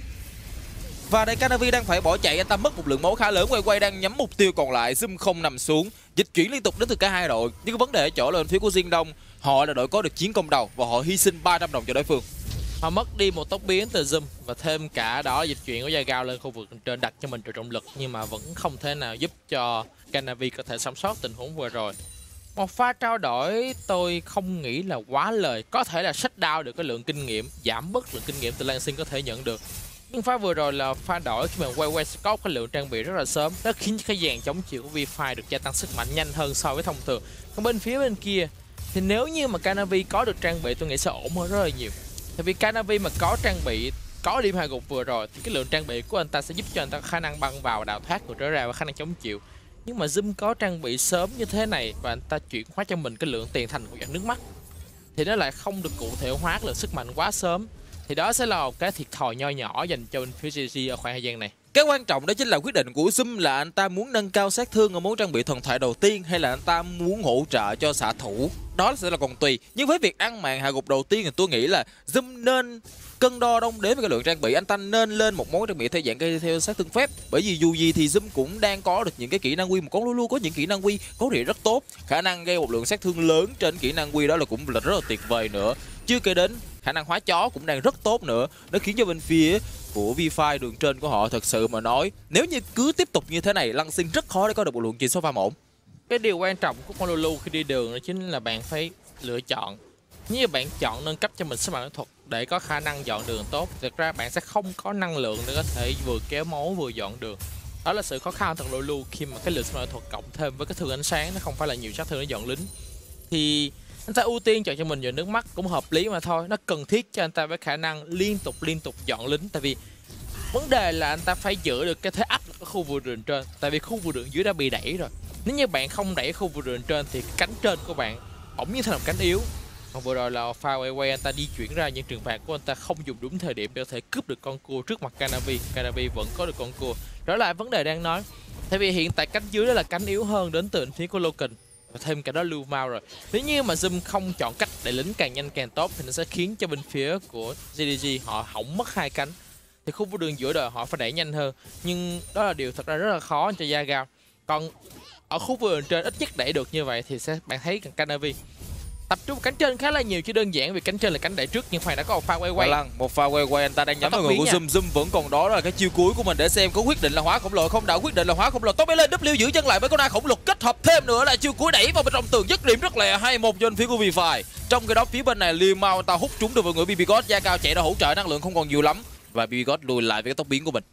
Và đây Canavi đang phải bỏ chạy, anh ta mất một lượng máu khá lớn. Quay quay đang nhắm mục tiêu còn lại, Zoom không nằm xuống, dịch chuyển liên tục đến từ cả hai đội. Nhưng cái vấn đề ở chỗ lên phía của Diên Đông, họ là đội có được chiến công đầu và họ hy sinh ba trăm đồng cho đối phương. Họ mất đi một tốc biến từ Zoom và thêm cả đó dịch chuyển của Yagao lên khu vực trên đặt cho mình trợ trọng lực, nhưng mà vẫn không thể nào giúp cho Canavi có thể sống sót tình huống vừa rồi. Một pha trao đổi tôi không nghĩ là quá lời, có thể là shutdown được cái lượng kinh nghiệm, giảm bớt lượng kinh nghiệm từ Lăng Sinh có thể nhận được. Nhưng pha vừa rồi là pha đổi khi mà quay quay có cái lượng trang bị rất là sớm, nó khiến cái dàn chống chịu của vê phi được gia tăng sức mạnh nhanh hơn so với thông thường. Còn bên phía bên kia thì nếu như mà Canavi có được trang bị tôi nghĩ sẽ ổn hơn rất là nhiều. Tại vì Canavi mà có trang bị, có điểm hạ gục vừa rồi thì cái lượng trang bị của anh ta sẽ giúp cho anh ta có khả năng băng vào đào thoát của trở ra và khả năng chống chịu. Nhưng mà Zoom có trang bị sớm như thế này và anh ta chuyển hóa cho mình cái lượng tiền thành của giọt nước mắt thì nó lại không được cụ thể hóa lượng sức mạnh quá sớm, thì đó sẽ là một cái thiệt thòi nho nhỏ dành cho bên phía giê giê ở khoảng thời gian này. Cái quan trọng đó chính là quyết định của Zoom là anh ta muốn nâng cao sát thương ở món trang bị thần thoại đầu tiên hay là anh ta muốn hỗ trợ cho xạ thủ, đó sẽ là còn tùy. Nhưng với việc ăn màn hạ gục đầu tiên thì tôi nghĩ là Zoom nên cân đo đong đếm với cái lượng trang bị, anh ta nên lên một món trang bị theo dạng cây theo sát thương phép, bởi vì dù gì thì Zoom cũng đang có được những cái kỹ năng quy, một con Lulu có những kỹ năng quy có địa rất tốt, khả năng gây một lượng sát thương lớn trên kỹ năng quy đó là cũng là rất là tuyệt vời nữa. Chưa kể đến khả năng hóa chó cũng đang rất tốt nữa, nó khiến cho bên phía của vê phi đường trên của họ thật sự mà nói nếu như cứ tiếp tục như thế này, Lăng Sinh rất khó để có được một luồng chiến số pha ổn. Cái điều quan trọng của con Lulu khi đi đường đó chính là bạn phải lựa chọn. Nếu bạn chọn nâng cấp cho mình sức mạnh thuật để có khả năng dọn đường tốt, thực ra bạn sẽ không có năng lượng để có thể vừa kéo máu vừa dọn đường. Đó là sự khó khăn của thằng Lulu khi mà cái lượng sức mạnh thuật cộng thêm với cái thương ánh sáng nó không phải là nhiều sát thương để dọn lính. Thì Anh ta ưu tiên chọn cho mình vào nước mắt cũng hợp lý mà thôi. Nó cần thiết cho anh ta với khả năng liên tục liên tục dọn lính. Tại vì vấn đề là anh ta phải giữ được cái thế áp lực ở khu vực đường trên. Tại vì khu vực đường dưới đã bị đẩy rồi. Nếu như bạn không đẩy khu vực đường trên thì cánh trên của bạn bỗng như thành một cánh yếu. Còn vừa rồi là pha quay quay anh ta di chuyển ra, nhưng trừng phạt của anh ta không dùng đúng thời điểm để có thể cướp được con cua trước mặt Canavi. Canavi vẫn có được con cua. Đó là vấn đề đang nói. Tại vì hiện tại cánh dưới đó là cánh yếu hơn đến từ phía của Loken. Và thêm cả đó Lưu Mao rồi. Nếu như mà Zoom không chọn cách để lính càng nhanh càng tốt thì nó sẽ khiến cho bên phía của giê đê giê họ hỏng mất hai cánh. Thì khu vực đường giữa đời họ phải đẩy nhanh hơn. Nhưng đó là điều thật ra rất là khó cho Yagao. Còn ở khu vực đường trên ít nhất đẩy được như vậy thì sẽ bạn thấy Canavi tập trung cánh trên khá là nhiều, chứ đơn giản vì cánh trên là cánh đẩy trước, nhưng phải đã có một pha quay quay. Lăng, một pha quay quay anh ta đang nhắm vào người của Zoom. Zoom vẫn còn đó là cái chiêu cuối của mình để xem có quyết định là hóa khổng lồ không. Đã quyết định là hóa khổng lồ, tốt lên W giữ chân lại với con đa khổng lồ, kết hợp thêm nữa là chiêu cuối đẩy vào bên trong tường, dứt điểm rất lẹ. Hai một trên phía của ViFi. Trong cái đó phía bên này Liu Mao ta hút trúng được vào người bê bê God. Yagao chạy ra hỗ trợ, năng lượng không còn nhiều lắm và bê bê God lùi lại với cái tốc biến của mình.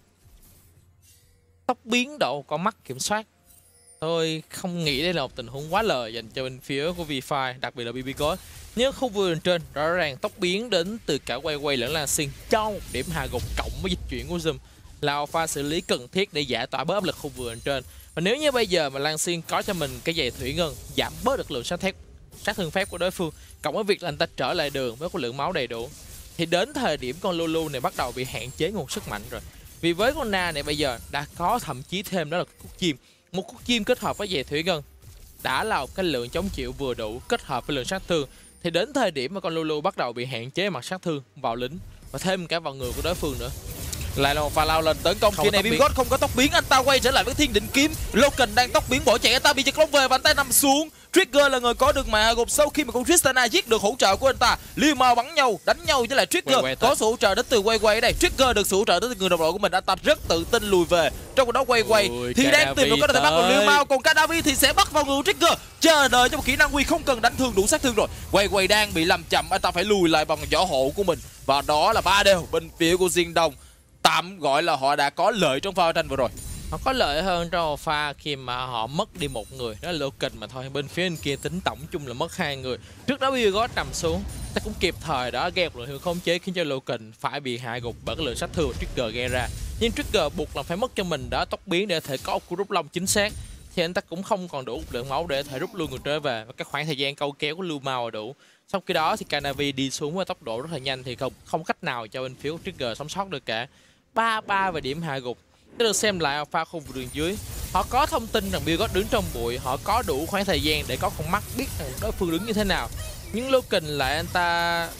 Tốc biến độ có mắt kiểm soát. Tôi không nghĩ đây là một tình huống quá lời dành cho bên phía của ViFi, đặc biệt là bê bê God. Nhưng khu vực trên rõ ràng tốc biến đến từ cả quay quay lẫn là xin cho một điểm hạ gục cộng với dịch chuyển của Zoom là pha xử lý cần thiết để giải tỏa bớt áp lực khu vực trên. Và nếu như bây giờ mà Lan Xuyên có cho mình cái giày thủy ngân giảm bớt được lượng sát thép sát thương phép của đối phương, cộng với việc là anh ta trở lại đường với cái lượng máu đầy đủ, thì đến thời điểm con Lulu này bắt đầu bị hạn chế nguồn sức mạnh rồi. Vì với con Na này bây giờ đã có thậm chí thêm đó là cúc chim, một cúc chim kết hợp với giày thủy ngân đã là một cái lượng chống chịu vừa đủ kết hợp với lượng sát thương, thì đến thời điểm mà con Lulu bắt đầu bị hạn chế mặt sát thương vào lính và thêm cả vào người của đối phương nữa. Lại là một pha lao lên tấn công. Khi này bê bê God không có tốc biến, anh ta quay trở lại với thiên định kiếm. Loken đang tốc biến bỏ chạy, anh ta bị giật lông về và anh ta nằm xuống. Trigger là người có được mà gục sau khi mà con Tristana giết được hỗ trợ của anh ta. Liu Mao bắn nhau, đánh nhau với lại Trigger. Quay quay có sự hỗ trợ đến từ quay quay ở đây. Trigger được sự hỗ trợ đến từ người đồng đội của mình, anh ta rất tự tin lùi về. Trong cuộc đó quay quay Ui, thì đang tìm được có thể bắt vào Liu Mao, còn Canavi thì sẽ bắt vào người Trigger. Chờ đợi cho một kỹ năng quy không cần đánh thương đủ sát thương rồi. Quay quay đang bị làm chậm, anh ta phải lùi lại bằng võ hộ của mình. Và đó là ba đều bên phía của Jin Đông. Tạm gọi là họ đã có lợi trong pha tranh vừa rồi. Họ có lợi hơn trong pha khi mà họ mất đi một người, đó là Loken mà thôi. Bên phía bên kia tính tổng chung là mất hai người. Trước đó bê bê God nằm xuống, ta cũng kịp thời đó gây một lượng hiệu khống chế khiến cho Loken phải bị hạ gục bởi cái lượng sát thương của Trigger gây ra. Nhưng Trigger buộc là phải mất cho mình đó tốc biến để có thể có một cú rút lông chính xác, thì anh ta cũng không còn đủ lượng máu để có thể rút lui người trở về, và cái khoảng thời gian câu kéo của Liu Mao là đủ. Sau khi đó thì Canavi đi xuống với tốc độ rất là nhanh thì không không cách nào cho bên phía của Trigger sống sót được cả. ba ba về điểm hạ gục. Để được xem lại pha khu vực đường dưới, họ có thông tin rằng bê bê God đứng trong bụi, họ có đủ khoảng thời gian để có con mắt biết rằng đối phương đứng như thế nào. Nhưng Loken lại anh ta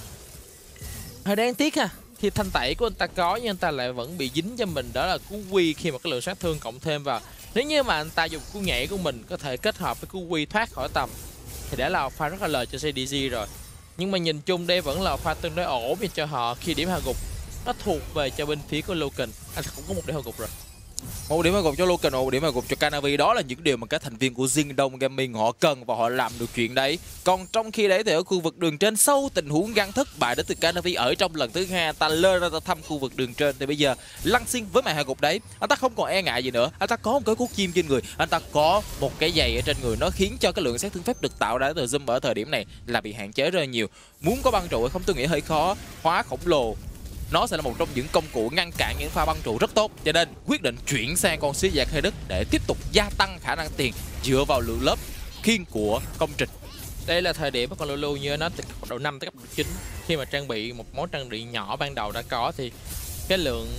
hơi đáng tiếc ha, khi thanh tẩy của anh ta có nhưng anh ta lại vẫn bị dính cho mình đó là cú quy khi mà cái lượng sát thương cộng thêm vào. Nếu như mà anh ta dùng cú nhảy của mình có thể kết hợp với cú quy thoát khỏi tầm thì đã là pha rất là lời cho giê đê giê rồi. Nhưng mà nhìn chung đây vẫn là pha tương đối ổn cho họ khi điểm hạ gục nó thuộc về cho bên phía của Loken. Anh cũng có một điểm hạ gục rồi. Một điểm hạ gục cho Loken, một điểm hạ gục cho Canavi. Đó là những điều mà các thành viên của Jin Đông Gaming họ cần và họ làm được chuyện đấy. Còn trong khi đấy thì ở khu vực đường trên, sau tình huống găng thất bại đến từ Canavi ở trong lần thứ hai, ta lơ ra ta thăm khu vực đường trên, thì bây giờ Lăng Xuyên với màn hạ gục đấy, anh ta không còn e ngại gì nữa. Anh ta có một cái cuốc chim trên người, anh ta có một cái giày ở trên người, nó khiến cho cái lượng sát thương phép được tạo ra từ Zoom ở thời điểm này là bị hạn chế rất nhiều. Muốn có băng trụ hay không tôi nghĩ hơi khó. Hóa khổng lồ nó sẽ là một trong những công cụ ngăn cản những pha băng trụ rất tốt, cho nên quyết định chuyển sang con xí giặc hơi đất để tiếp tục gia tăng khả năng tiền dựa vào lượng lớp khiên của công trình. Đây là thời điểm mà con Lulu như nó từ cấp độ năm tới cấp độ chín, khi mà trang bị một món trang bị nhỏ ban đầu đã có thì cái lượng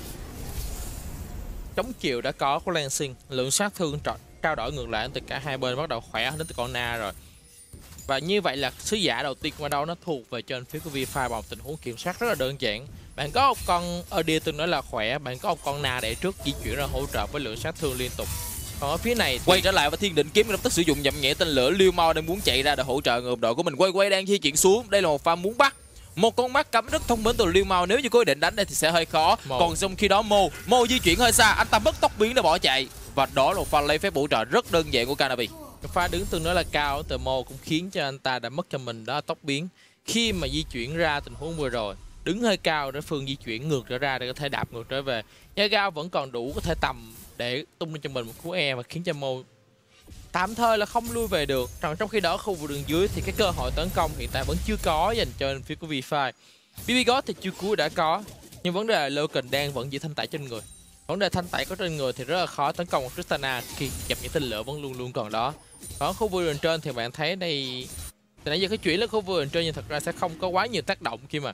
chống chịu đã có của Lan Xuyên, lượng sát thương trao đổi ngược lại từ cả hai bên bắt đầu khỏe hơn đến từ con Na rồi. Và như vậy là sứ giả đầu tiên qua đâu nó thuộc về trên phía của ViFi bằng tình huống kiểm soát rất là đơn giản. Bạn có một con Erdia tương đối là khỏe, bạn có một con Na để trước di chuyển ra hỗ trợ với lượng sát thương liên tục. Còn ở phía này thì... quay trở lại và thiên định kiếm lập tức sử dụng nhậm nhẹ tên lửa. Liu Mao đang muốn chạy ra để hỗ trợ người đội của mình. Quay quay đang di chuyển xuống, đây là một pha muốn bắt. Một con mắt cắm rất thông minh từ Liu Mao, nếu như có ý định đánh đây thì sẽ hơi khó. Mô. Còn trong khi đó Mo, Mo di chuyển hơi xa, anh ta mất tốc biến để bỏ chạy. Và đó là một pha lấy phép bổ trợ rất đơn giản của Canavi. Pha đứng tương đối là cao từ Mo cũng khiến cho anh ta đã mất cho mình đó tốc biến khi mà di chuyển ra tình huống vừa rồi. Đứng hơi cao để phương di chuyển ngược trở ra để có thể đạp ngược trở về. Yagao vẫn còn đủ có thể tầm để tung lên cho mình một cú E và khiến cho Mo tạm thời là không lui về được. Còn trong khi đó khu vực đường dưới thì cái cơ hội tấn công hiện tại vẫn chưa có dành cho bên phía của vê phe. bê bê God thì chiêu cuối đã có, nhưng vấn đề là Loken đang vẫn giữ thanh tẩy trên người. Vấn đề thanh tẩy có trên người thì rất là khó tấn công Tristana khi gặp những tên lửa vẫn luôn luôn còn đó. Còn khu vực đường trên thì bạn thấy đây, từ nãy giờ cái chuyển lên khu vực đường trên nhưng thật ra sẽ không có quá nhiều tác động khi mà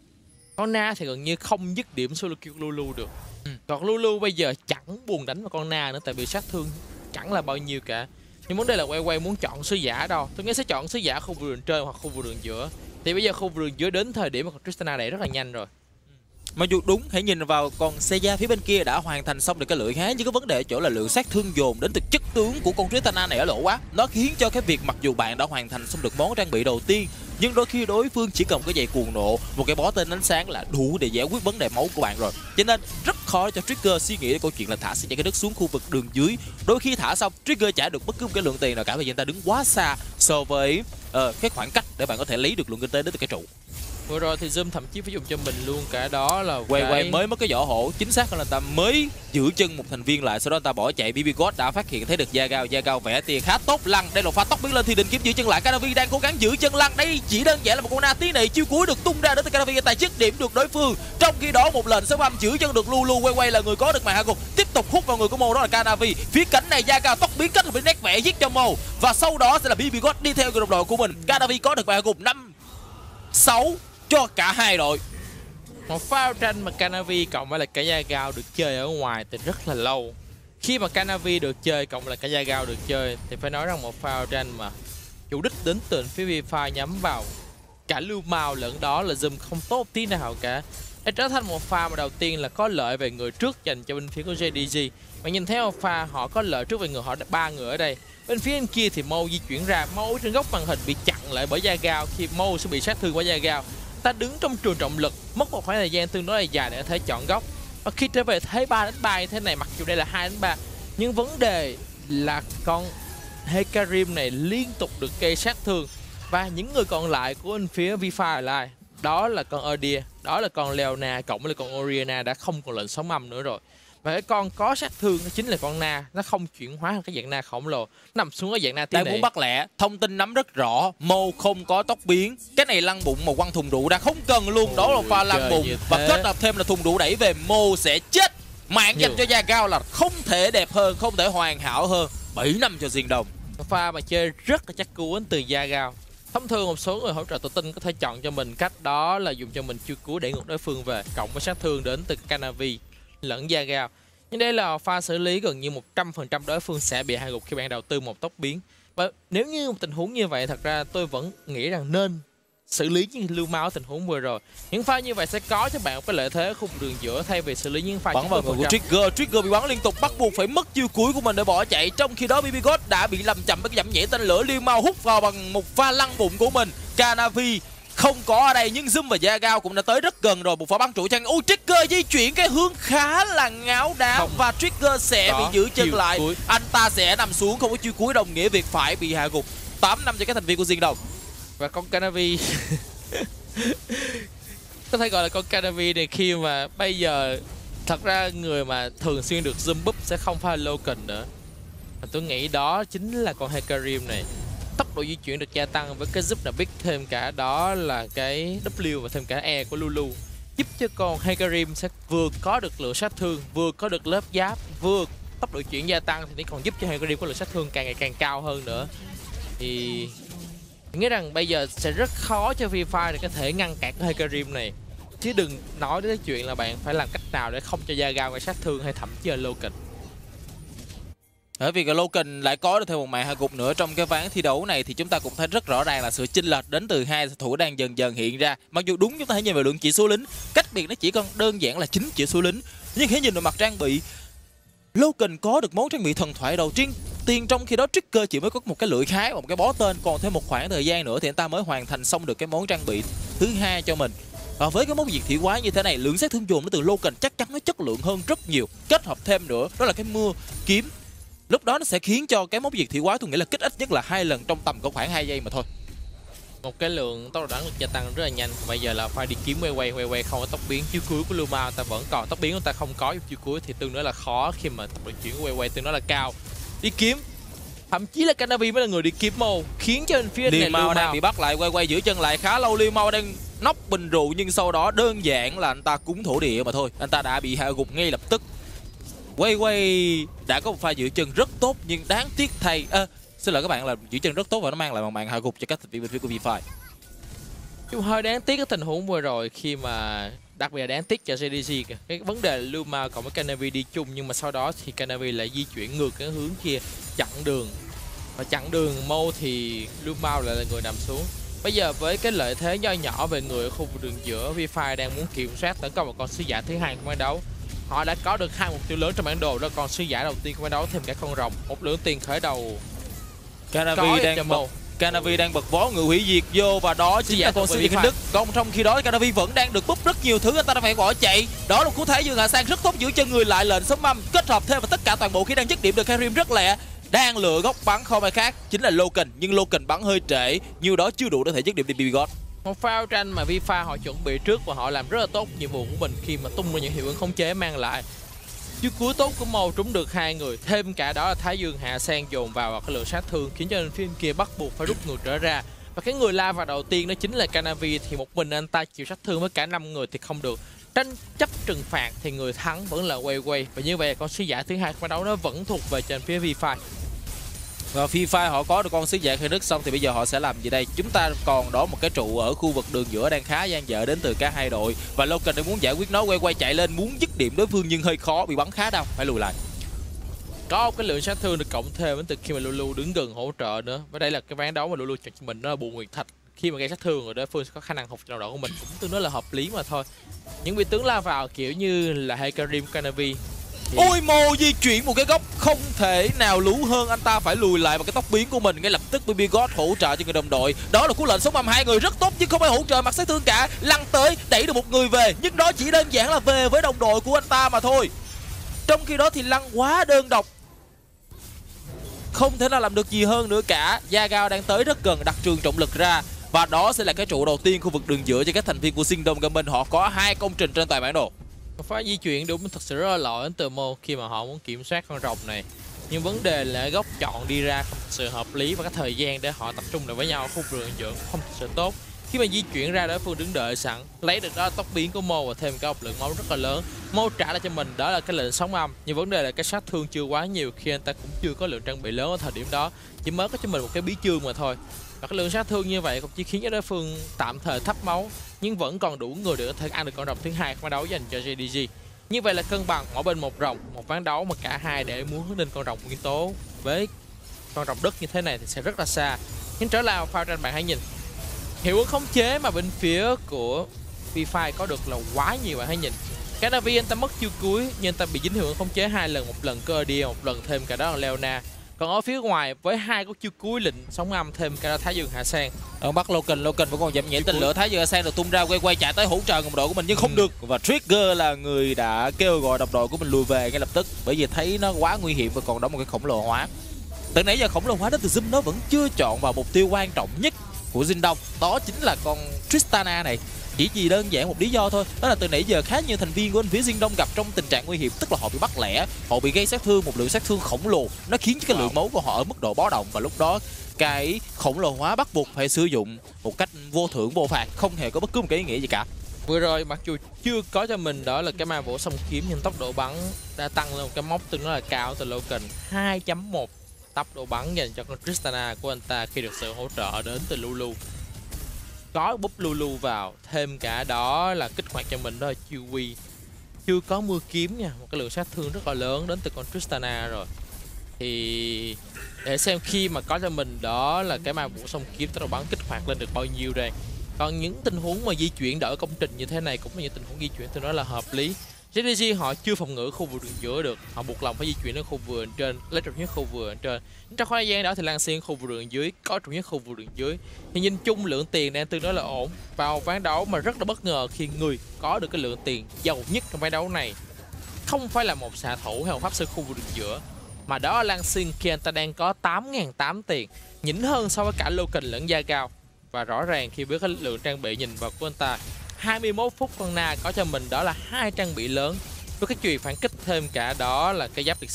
con Na thì gần như không dứt điểm solo kill Lulu được. Ừ. Còn Lulu bây giờ chẳng buồn đánh vào con Na nữa, tại vì sát thương chẳng là bao nhiêu cả. Nhưng vấn đề là quay quay muốn chọn sứ giả đâu. Tôi nghĩ sẽ chọn sứ giả khu vực đường trên hoặc khu vực đường giữa. Thì bây giờ khu vực đường giữa đến thời điểm mà con Tristana đẩy rất là nhanh rồi. Mặc dù đúng, hãy nhìn vào con Seiya phía bên kia đã hoàn thành xong được cái lưỡi hái, nhưng cái vấn đề ở chỗ là lượng sát thương dồn đến từ chất tướng của con Tristana này ở lỗ quá. Nó khiến cho cái việc mặc dù bạn đã hoàn thành xong được món trang bị đầu tiên, nhưng đôi khi đối phương chỉ cần cái giày cuồng nộ, một cái bó tên ánh sáng là đủ để giải quyết vấn đề máu của bạn rồi. Cho nên rất khó cho Trigger suy nghĩ đến câu chuyện là thả Seiya cái đất xuống khu vực đường dưới. Đôi khi thả xong, Trigger trả được bất cứ một cái lượng tiền nào cả vì người ta đứng quá xa so với uh, cái khoảng cách để bạn có thể lấy được lượng kinh tế đến từ cái trụ. Vừa rồi thì Zoom thậm chí phải dùng cho mình luôn cả đó là quay cái... quay mới mất cái vỏ hổ, chính xác hơn là ta mới giữ chân một thành viên lại, sau đó người ta bỏ chạy. bê bê God đã phát hiện thấy được Yagao, Yagao vẽ tiền khá tốt. Lăng đây là pha tốc biến lên thì định kiếm giữ chân lại. Canavi đang cố gắng giữ chân Lăng, đây chỉ đơn giản là một con Na tí này chiêu cuối được tung ra đến từ Canavi, tài dứt điểm được đối phương. Trong khi đó một lần sớm âm giữ chân được Lulu, quay quay là người có được màn hạ gục, tiếp tục hút vào người của Mo, đó là Canavi. Phía cánh này Yagao tốc biến kết hợp với nét vẽ giết cho Mo, và sau đó sẽ là bê bê God đi theo người đồng đội của mình. Canavi có được màn hạ gục năm sáu cho cả hai đội. Một pha tranh mà Canavi cộng với là cả Yagao được chơi ở ngoài từ rất là lâu. Khi mà Canavi được chơi cộng với là cả Yagao được chơi thì phải nói rằng một pha tranh mà chủ đích đến từ phía vê phe nhắm vào cả Lưu Mao lẫn đó là Zoom không tốt tí nào cả. Để trở thành một pha mà đầu tiên là có lợi về người trước dành cho bên phía của giê đê giê. Mà nhìn thấy một pha họ có lợi trước về người, họ đã ba người ở đây. Bên phía bên kia thì Mo di chuyển ra, Mo trên góc màn hình bị chặn lại bởi Yagao, khi Mo sẽ bị sát thương bởi Yagao. Ta đứng trong trường trọng lực, mất một khoảng thời gian tương đối là dài để có thể chọn góc. Và khi trở về thế ba đánh ba như thế này, mặc dù đây là hai đánh ba, nhưng vấn đề là con Hecarim này liên tục được gây sát thương. Và những người còn lại của bên phía vê phe là đó là con Erdia, đó là con Leona cộng với con Oriana đã không còn lệnh sóng âm nữa rồi. Và cái con có sát thương đó chính là con Na, nó không chuyển hóa thành cái dạng Na khổng lồ, nằm xuống cái dạng Na tí đang muốn bắt lẻ. Thông tin nắm rất rõ, Mo không có tốc biến, cái này lăn bụng một quăng thùng rượu đã không cần luôn. Đó là pha lăn bụng và kết hợp thêm là thùng rượu đẩy về, Mo sẽ chết. Mạng dành cho Yagao là không thể đẹp hơn, không thể hoàn hảo hơn. Bảy năm cho Diên Đông. Pha mà chơi rất là chắc cú từ Yagao. Thông thường một số người hỗ trợ tự tin có thể chọn cho mình cách đó là dùng cho mình chiêu cứu để ngược đối phương về, cộng với sát thương đến từ Canavi lẫn Yagao. Nhưng đây là pha xử lý gần như một trăm phần trăm đối phương sẽ bị hạ gục khi bạn đầu tư một tốc biến. Và nếu như một tình huống như vậy, thật ra tôi vẫn nghĩ rằng nên xử lý những Lưu Mao tình huống vừa rồi. Những pha như vậy sẽ có cho bạn một cái lợi thế khu vực đường giữa thay vì xử lý những pha bắn vào người của Trigger. Trigger bị bắn liên tục, bắt buộc phải mất chiêu cuối của mình để bỏ chạy. Trong khi đó bê bê God đã bị làm chậm với cái dẫm nhẹ tên lửa. Lưu Mao hút vào bằng một pha lăn bụng của mình. Canavi không có ở đây nhưng Zoom và Yagao cũng đã tới rất gần rồi. Một pha bắn trụ chăng. Ôi, Trigger di chuyển cái hướng khá là ngáo đá không. Và Trigger sẽ đó, bị giữ chân lại cuối. Anh ta sẽ nằm xuống, không có chiêu cuối đồng nghĩa việc phải bị hạ gục. Tám năm cho các thành viên của Diên Đông. Và con Canavi có thể gọi là con Canavi này, khi mà bây giờ thật ra người mà thường xuyên được zoom búp sẽ không phải Loken nữa. Và tôi nghĩ đó chính là con Hecarim này. Tốc độ di chuyển được gia tăng với cái giúp là biết thêm cả đó là cái W và thêm cả E của Lulu, giúp cho con Hecarim sẽ vừa có được lượng sát thương, vừa có được lớp giáp, vừa tốc độ chuyển gia tăng, thì nó còn giúp cho Hecarim có lượng sát thương càng ngày càng cao hơn nữa. Thì nghĩa rằng bây giờ sẽ rất khó cho vê phe để có thể ngăn cản cái Hecarim này. Chứ đừng nói đến cái chuyện là bạn phải làm cách nào để không cho Yagao gây sát thương hay thậm chí là Loken. Bởi vì cái Loken lại có được thêm một màn hạ gục nữa trong cái ván thi đấu này, thì chúng ta cũng thấy rất rõ ràng là sự chênh lệch đến từ hai thủ đang dần dần hiện ra. Mặc dù đúng chúng ta hãy nhìn vào lượng chỉ số lính, cách biệt nó chỉ còn đơn giản là chín chỉ số lính, nhưng hãy nhìn vào mặt trang bị, Loken có được món trang bị thần thoại đầu tiên tiên trong khi đó Trigger chỉ mới có một cái lưỡi khái và một cái bó tên, còn thêm một khoảng thời gian nữa thì anh ta mới hoàn thành xong được cái món trang bị thứ hai cho mình. Và với cái món diệt thủy quái như thế này, lượng sát thương dồn nó từ Loken chắc chắn nó chất lượng hơn rất nhiều. Kết hợp thêm nữa đó là cái mưa kiếm, lúc đó nó sẽ khiến cho cái món diệt thủy quái tôi nghĩ là kích ít nhất là hai lần trong tầm có khoảng hai giây mà thôi. Một cái lượng tốc độ đánh được gia tăng rất là nhanh. Bây giờ là phải đi kiếm quay quay quay quay không có tốc biến. Chiêu cuối của Luma ta vẫn còn tốc biến, của ta không có chiêu cuối thì tương đối là khó khi mà tốc độ chuyển của quay quay tương đối là cao. Đi kiếm Thậm chí là Canavi mới là người đi kiếm mô, khiến cho bên phía này Liu Mao Liu đang Mao bị bắt lại, quay quay giữ chân lại khá lâu. Liu Mao đang nóc bình rượu nhưng sau đó đơn giản là anh ta cúng thổ địa mà thôi. Anh ta đã bị hạ gục ngay lập tức. Quay quay đã có một pha giữ chân rất tốt nhưng đáng tiếc thay. À, xin lỗi các bạn, là giữ chân rất tốt và nó mang lại một màn hạ gục cho các thành viên bên phía của vê phe. Chung hơi đáng tiếc cái tình huống vừa rồi khi mà đặc biệt là đáng tiếc cho giê đê giê kìa. Cái vấn đề là Liu Mao cộng với Canavi đi chung nhưng mà sau đó thì Canavi lại di chuyển ngược cái hướng kia chặn đường. Và chặn đường Mâu thì Liu Mao lại là người nằm xuống. Bây giờ với cái lợi thế nho nhỏ về người ở khu vực đường giữa, vê phe đang muốn kiểm soát tấn công một con sứ giả thứ hai của bán đấu. Họ đã có được hai mục tiêu lớn trong bản đồ, đó còn sứ giả đầu tiên của bán đấu thêm cả con rồng, một lượng tiền khởi đầu. Canavi đang bật Canavi đang bật vó ngự hủy diệt vô và đó chính là con sứ giả Đức. Còn trong khi đó Canavi vẫn đang được búp rất nhiều thứ, anh ta đã phải bỏ chạy. Đó là cú thế Dương Hạ Sang rất tốt, giữ chân người lại, lệnh sấm mâm kết hợp thêm và tất cả toàn bộ khi đang dứt điểm được Karim rất lẹ. Đang lựa góc bắn không ai khác chính là Loken, nhưng Loken bắn hơi trễ, nhiều đó chưa đủ để thể dứt điểm bê bê God. Một pha tranh mà vê phe họ chuẩn bị trước và họ làm rất là tốt nhiệm vụ của mình khi mà tung ra những hiệu ứng khống chế mang lại. Chiếc cuối tốt của Mâu trúng được hai người, thêm cả đó là Thái Dương Hạ Sang dồn vào và cái lượng sát thương khiến cho bên phía kia bắt buộc phải rút người trở ra. Và cái người la vào đầu tiên đó chính là Canavi, thì một mình anh ta chịu sát thương với cả năm người thì không được. Tranh chấp trừng phạt thì người thắng vẫn là quay quay, và như vậy con sứ giả thứ hai của đấu nó vẫn thuộc về trên phía vê phe. Và vê phe họ có được con sứ giả khai đức xong thì bây giờ họ sẽ làm gì đây? Chúng ta còn đó một cái trụ ở khu vực đường giữa đang khá gian dở đến từ cả hai đội, và Loken đang muốn giải quyết nó, quay quay chạy lên muốn dứt điểm đối phương nhưng hơi khó, bị bắn khá đau, phải lùi lại. Có cái lượng sát thương được cộng thêm đến từ khi mà Lulu đứng gần hỗ trợ nữa, và đây là cái ván đấu mà Lulu chọn cho mình, nó là bùa nguyệt thạch. Khi mà gây sát thương rồi đối phương sẽ có khả năng hụt đầu độ của mình, cũng tương đối là hợp lý mà thôi. Những vị tướng la vào kiểu như là Hecarim, Canavi thì... Ôi Mô di chuyển một cái góc không thể nào lú hơn, anh ta phải lùi lại bằng cái tốc biến của mình. Ngay lập tức bê bê God hỗ trợ cho người đồng đội. Đó là cú lệnh sống âm, hai người rất tốt nhưng không ai hỗ trợ mặt sát thương cả. Lăn tới đẩy được một người về, nhưng đó chỉ đơn giản là về với đồng đội của anh ta mà thôi. Trong khi đó thì Lăn quá đơn độc, không thể nào làm được gì hơn nữa cả. Yagao đang tới rất gần, đặt trường trọng lực ra, và đó sẽ là cái trụ đầu tiên khu vực đường giữa cho các thành viên của Kingdom Gaming. Họ có hai công trình trên toàn bản đồ. Pha di chuyển đúng thật sự rất là lỗi đến từ Mô khi mà họ muốn kiểm soát con rồng này, nhưng vấn đề là góc chọn đi ra không thật sự hợp lý, và cái thời gian để họ tập trung lại với nhau ở khu đường giữa không thật sự tốt. Khi mà di chuyển ra, đối phương đứng đợi sẵn, lấy được đó là tốc biến của Mô và thêm cái áp lượng máu rất là lớn. Mô trả lại cho mình đó là cái lệnh sóng âm, nhưng vấn đề là cái sát thương chưa quá nhiều khi anh ta cũng chưa có lượng trang bị lớn ở thời điểm đó, chỉ mới có cho mình một cái bí chương mà thôi. Và cái lượng sát thương như vậy cũng chỉ khiến cho đối phương tạm thời thấp máu, nhưng vẫn còn đủ người để có thể ăn được con rồng thứ hai ván đấu dành cho giê đê giê. Như vậy là cân bằng mỗi bên một rồng, một ván đấu mà cả hai để muốn hướng đến con rồng nguyên tố với con rồng đất như thế này thì sẽ rất là xa. Nhưng trở lại pha tranh, bạn hãy nhìn hiệu ứng khống chế mà bên phía của vê phe có được là quá nhiều. Bạn hãy nhìn Canavi, anh ta mất chiêu cuối nhưng anh ta bị dính hiệu ứng khống chế hai lần, một lần cơ dia, một lần thêm cả đó là Leona. Còn ở phía ngoài với hai cái chiêu cuối lệnh sóng âm thêm cả Thái Dương Hạ Sang. Ở bắt Loken, Loken vẫn còn giảm nhẹ tên lửa. Thái Dương Hạ Sang được tung ra, quay quay chạy tới hỗ trợ đồng đội của mình nhưng không ừ. được. Và Trigger là người đã kêu gọi đồng đội của mình lùi về ngay lập tức, bởi vì thấy nó quá nguy hiểm và còn đó một cái khổng lồ hóa. Từ nãy giờ khổng lồ hóa đến từ Zoom nó vẫn chưa chọn vào mục tiêu quan trọng nhất của Kingdom, đó chính là con Tristana này. Chỉ vì đơn giản một lý do thôi, đó là từ nãy giờ khá nhiều thành viên của bên phía Kingdom gặp trong tình trạng nguy hiểm, tức là họ bị bắt lẻ, họ bị gây sát thương, một lượng sát thương khổng lồ, nó khiến cho cái lượng máu của họ ở mức độ báo động, và lúc đó cái khổng lồ hóa bắt buộc phải sử dụng một cách vô thưởng vô phạt, không hề có bất cứ một cái ý nghĩa gì cả. Vừa rồi mặc dù chưa có cho mình đó là cái ma vỗ song kiếm, nhưng tốc độ bắn đã tăng lên một cái mốc tương đối là cao từ Loken, hai chấm một tốc độ bắn dành cho con Tristana của anh ta khi được sự hỗ trợ đến từ Lulu. Có búp Lulu vào, thêm cả đó là kích hoạt cho mình đó là chiêu quy, chưa có mưa kiếm nha, một cái lượng sát thương rất là lớn đến từ con Tristana rồi. Thì để xem khi mà có cho mình đó là cái ma vũ song kiếm tốc độ bắn kích hoạt lên được bao nhiêu đây. Còn những tình huống mà di chuyển đổi công trình như thế này cũng là những tình huống di chuyển tôi nói là hợp lý. giê đê giê họ chưa phòng ngự khu vực đường giữa được, họ buộc lòng phải di chuyển đến khu vườn trên, lấy trục nhất khu vườn trên. Trong khoảng thời gian đó thì Lan Xuyên khu vực đường dưới, có trục nhất khu vực đường dưới. Thì nhìn chung lượng tiền đang tương đối là ổn vào ván đấu, mà rất là bất ngờ khi người có được cái lượng tiền giàu nhất trong ván đấu này không phải là một xạ thủ hay một pháp sư khu vực đường giữa, mà đó là Lan Xuyên khi anh ta đang có tám nghìn tám trăm tiền, nhỉnh hơn so với cả Loken lẫn Yagao. Và rõ ràng khi biết cái lượng trang bị nhìn vào của anh ta, hai mươi mốt phút con Na có cho mình đó là hai trang bị lớn với cái chùy phản kích, thêm cả đó là cái giáp liệt sĩ.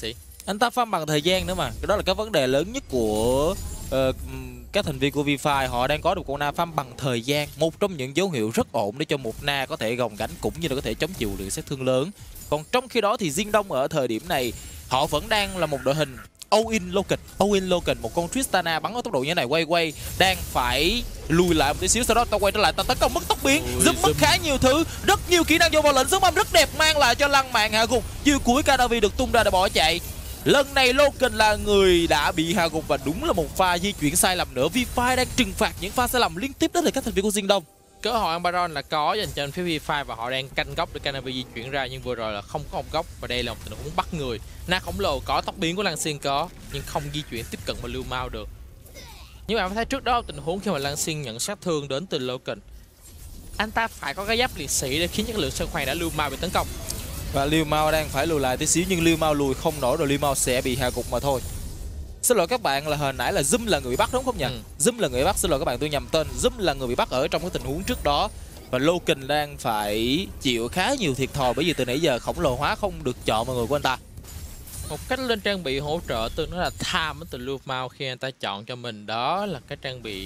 Anh ta farm bằng thời gian nữa mà. Cái đó là cái vấn đề lớn nhất của uh, các thành viên của ViFi. Họ đang có được con Na farm bằng thời gian. Một trong những dấu hiệu rất ổn để cho một Na có thể gồng gánh cũng như là có thể chống chịu được sát thương lớn. Còn trong khi đó thì Jin Đông ở thời điểm này họ vẫn đang là một đội hình all-in Loken. All-in Loken, một con Tristana bắn ở tốc độ như thế này, quay quay đang phải lùi lại một tí xíu, sau đó ta quay trở lại, ta tấn công mất tốc biến, giúp mất khá nhiều thứ, rất nhiều kỹ năng vô vào lệnh sớm âm rất đẹp mang lại cho lăng mạng hạ gục. Chiêu cuối Canavi được tung ra để bỏ chạy. Lần này Loken là người đã bị hạ gục và đúng là một pha di chuyển sai lầm nữa. ViFi đang trừng phạt những pha sai lầm liên tiếp đến từ các thành viên của Jin Đông. Cơ hội ăn Baron là có dành cho phía ViFi và họ đang canh góc để Canavi di chuyển ra, nhưng vừa rồi là không có một góc và đây là một tình huống bắt người. Na khổng lồ có, tốc biến của Lăng Xuyên có, nhưng không di chuyển tiếp cận và lưu mau được. Nhưng bạn thấy trước đó tình huống khi mà Lăng Xuyên nhận sát thương đến từ Loken, anh ta phải có cái giáp liệt sĩ để khiến những lượng sân khoan đã lưu mau bị tấn công. Và Liu Mao đang phải lùi lại tí xíu, nhưng Liu Mao lùi không nổi rồi, Liu Mao sẽ bị hạ gục mà thôi. Xin lỗi các bạn là hồi nãy là Zoom là người bị bắt đúng không nhỉ? Ừ. Zoom là người bị bắt, xin lỗi các bạn tôi nhầm tên. Zoom là người bị bắt ở trong cái tình huống trước đó. Và Loken đang phải chịu khá nhiều thiệt thòi bởi vì từ nãy giờ khổng lồ hóa không được chọn mọi người của anh ta. Một cách lên trang bị hỗ trợ tương đối là tham từ Liu Mao khi anh ta chọn cho mình đó là cái trang bị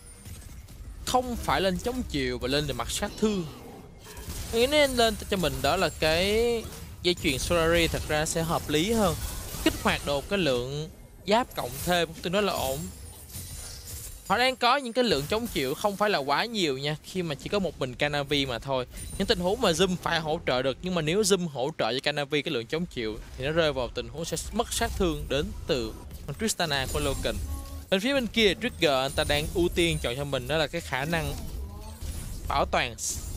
không phải lên chống chịu và lên về mặt sát thương. Nghĩ nên lên cho mình đó là cái dây chuyền Solari thật ra sẽ hợp lý hơn. Kích hoạt đột cái lượng giáp cộng thêm tôi nói là ổn. Họ đang có những cái lượng chống chịu không phải là quá nhiều nha, khi mà chỉ có một mình Canavi mà thôi. Những tình huống mà Zoom phải hỗ trợ được, nhưng mà nếu Zoom hỗ trợ cho Canavi cái lượng chống chịu thì nó rơi vào tình huống sẽ mất sát thương đến từ con Tristana của Loken. Bên phía bên kia Trigger anh ta đang ưu tiên chọn cho mình đó là cái khả năng bảo toàn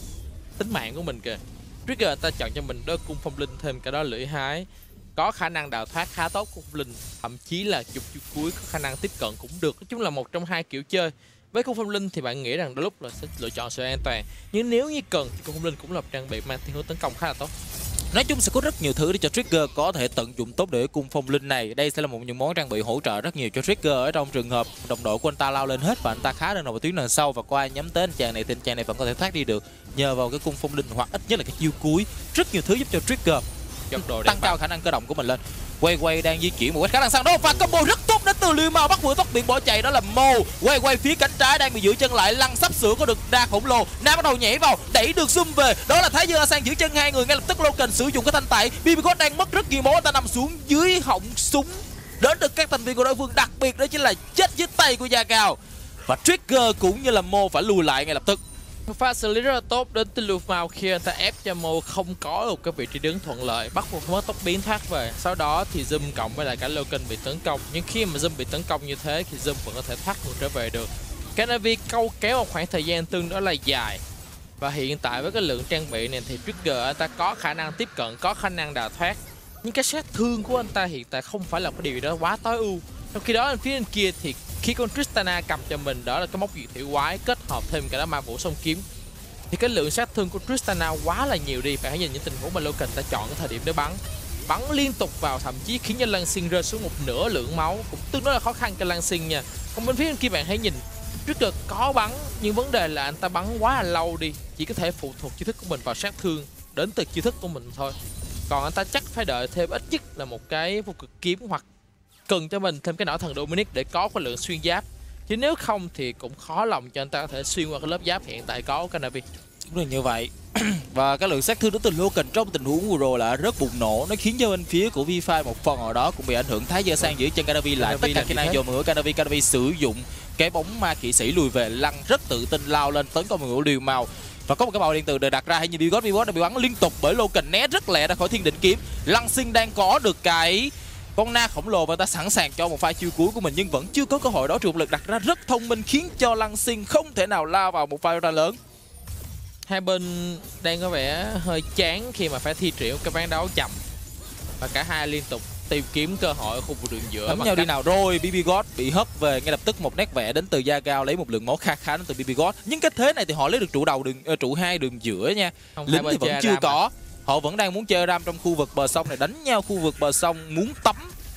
tính mạng của mình kìa. Trigger anh ta chọn cho mình đó cung phong linh thêm cả đó lưỡi hái, có khả năng đào thoát khá tốt của cung linh, thậm chí là chục chiêu cuối có khả năng tiếp cận cũng được. Nói chung là một trong hai kiểu chơi. Với cung phong linh thì bạn nghĩ rằng đôi lúc là sẽ lựa chọn sự an toàn, nhưng nếu như cần thì cung phong linh cũng là một trang bị mang thiên hướng tấn công khá là tốt. Nói chung sẽ có rất nhiều thứ để cho Trigger có thể tận dụng tốt để cung phong linh này. Đây sẽ là một những món trang bị hỗ trợ rất nhiều cho Trigger ở trong trường hợp đồng đội của anh ta lao lên hết và anh ta khá đơn đầu vào tuyến đằng sau và có ai nhắm tới anh chàng này thì anh chàng này vẫn có thể thoát đi được nhờ vào cái cung phong linh hoặc ít nhất là cái chiêu cuối. Rất nhiều thứ giúp cho Trigger tăng cao khả năng cơ động của mình lên. Quay quay đang di chuyển một cái khả năng sang đó và combo rất tốt đến từ Liu Mao, bắt vừa tốc biển bỏ chạy đó là Mo. Quay quay phía cánh trái đang bị giữ chân lại, Lăng sắp sửa có được đa khổng lồ. Nam bắt đầu nhảy vào đẩy được zoom về, đó là Thái Dương sang giữ chân hai người. Ngay lập tức Loken sử dụng cái thanh tẩy, bê bê God đang mất rất nhiều máu, anh ta nằm xuống dưới họng súng đến được các thành viên của đối phương, đặc biệt đó chính là chết dưới tay của Gia Cao. Và Trigger cũng như là Mo phải lùi lại ngay lập tức. Pha xử lý rất là tốt đến từ Liu Mao khi anh ta ép cho Mo không có được cái vị trí đứng thuận lợi, bắt buộc mất tốc biến thoát về. Sau đó thì Zoom cộng với lại cả Loken bị tấn công, nhưng khi mà Zoom bị tấn công như thế thì Zoom vẫn có thể thoát ngược trở về được. Canavi câu kéo một khoảng thời gian tương đối là dài, và hiện tại với cái lượng trang bị này thì Trigger anh ta có khả năng tiếp cận, có khả năng đào thoát, nhưng cái sát thương của anh ta hiện tại không phải là cái điều đó quá tối ưu. Trong khi đó phía bên kia thì khi con Tristana cầm cho mình đó là cái mốc diệt thủy quái kết hợp thêm cả đó ma vũ song kiếm thì cái lượng sát thương của Tristana quá là nhiều đi. Bạn hãy nhìn những tình huống mà Loken ta chọn cái thời điểm để bắn bắn liên tục vào, thậm chí khiến cho Lăng Xuyên rơi xuống một nửa lượng máu, cũng tương đối là khó khăn cho Lăng Xuyên nha. Còn bên phía bên kia bạn hãy nhìn Trigger có bắn, nhưng vấn đề là anh ta bắn quá là lâu đi, chỉ có thể phụ thuộc chiêu thức của mình vào sát thương đến từ chiêu thức của mình thôi. Còn anh ta chắc phải đợi thêm ít nhất là một cái vô cực kiếm hoặc cần cho mình thêm cái nỏ thần Dominic để có cái lượng xuyên giáp, chứ nếu không thì cũng khó lòng cho anh ta có thể xuyên qua cái lớp giáp hiện tại có của Canavi. Đúng là như vậy. Và cái lượng sát thương đến từ Loken trong tình huống vừa rồi là rất bùng nổ, nó khiến cho bên phía của ViFi một phần ở đó cũng bị ảnh hưởng. Thái Giơ sang giữ chân Canavi lại, tất cả kỹ năng dồn của Canavi. Canavi sử dụng cái bóng ma kỵ sĩ lùi về, Lăng rất tự tin lao lên tấn công của Liu Mao. Và có một cái màu điện tử được đặt ra, hay như bê bê God, bê bê God đã bị bắn liên tục bởi Loken, né rất lẹ ra khỏi thiên định kiếm. Lăng Xuyên đang có được cái con Na khổng lồ và ta sẵn sàng cho một pha chiêu cuối của mình, nhưng vẫn chưa có cơ hội đó. Trường lực đặt ra rất thông minh khiến cho Lăng Xuyên không thể nào lao vào một pha ra lớn. Hai bên đang có vẻ hơi chán khi mà phải thi triển cái ván đấu chậm và cả hai liên tục tìm kiếm cơ hội ở khu vực đường giữa. Thấm nhau cách... đi nào rồi, bê bê God bị hất về ngay lập tức. Một nét vẽ đến từ Gia Cao lấy một lượng máu khá khá đến từ bê bê God, nhưng cái thế này thì họ lấy được trụ đầu đường uh, trụ hai đường giữa nha. Không, lính thì vẫn chưa có à. Họ vẫn đang muốn chơi ram trong khu vực bờ sông này, đánh nhau khu vực bờ sông, muốn tắm.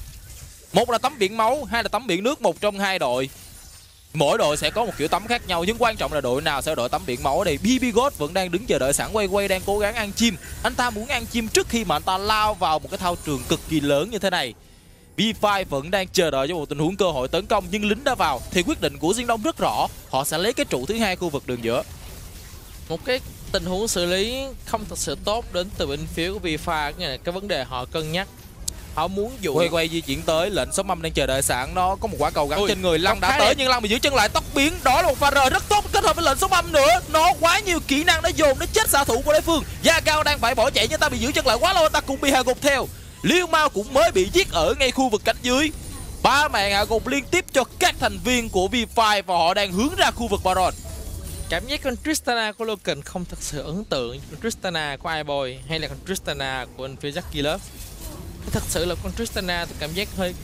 Một là tắm biển máu, hai là tắm biển nước. Một trong hai đội, mỗi đội sẽ có một kiểu tắm khác nhau, nhưng quan trọng là đội nào sẽ đội tắm biển máu ở đây. bê bê God vẫn đang đứng chờ đợi sẵn, quay quay đang cố gắng ăn chim. Anh ta muốn ăn chim trước khi mà anh ta lao vào một cái thao trường cực kỳ lớn như thế này. vê năm vẫn đang chờ đợi cho một tình huống cơ hội tấn công, nhưng lính đã vào thì quyết định của Diên Đông rất rõ, họ sẽ lấy cái trụ thứ hai khu vực đường giữa. Một cái tình huống xử lý không thật sự tốt đến từ bên phía của vê năm, cái, cái vấn đề họ cân nhắc. Họ muốn dụ quay quay di chuyển tới, lệnh sóng âm đang chờ đợi sẵn, nó có một quả cầu gắn Ui, trên người, Lăng đã tới đẹp. nhưng Lăng bị giữ chân lại, tóc biến, đó là một pha rời rất tốt kết hợp với lệnh sóng âm nữa, nó quá nhiều kỹ năng đã dồn để chết xạ thủ của đối phương. Gia Cao đang phải bỏ chạy nhưng ta bị giữ chân lại quá lâu, ta cũng bị hạ gục theo. Liêu Mao cũng mới bị giết ở ngay khu vực cánh dưới. Ba màn hạ gục liên tiếp cho các thành viên của vê năm và họ đang hướng ra khu vực Baron. Cảm giác con Tristana của Loken không thật sự ấn tượng, con Tristana của iBoy hay là con Tristana của anh phía Jackie Love. Thật sự là con Tristana tôi cảm giác hơi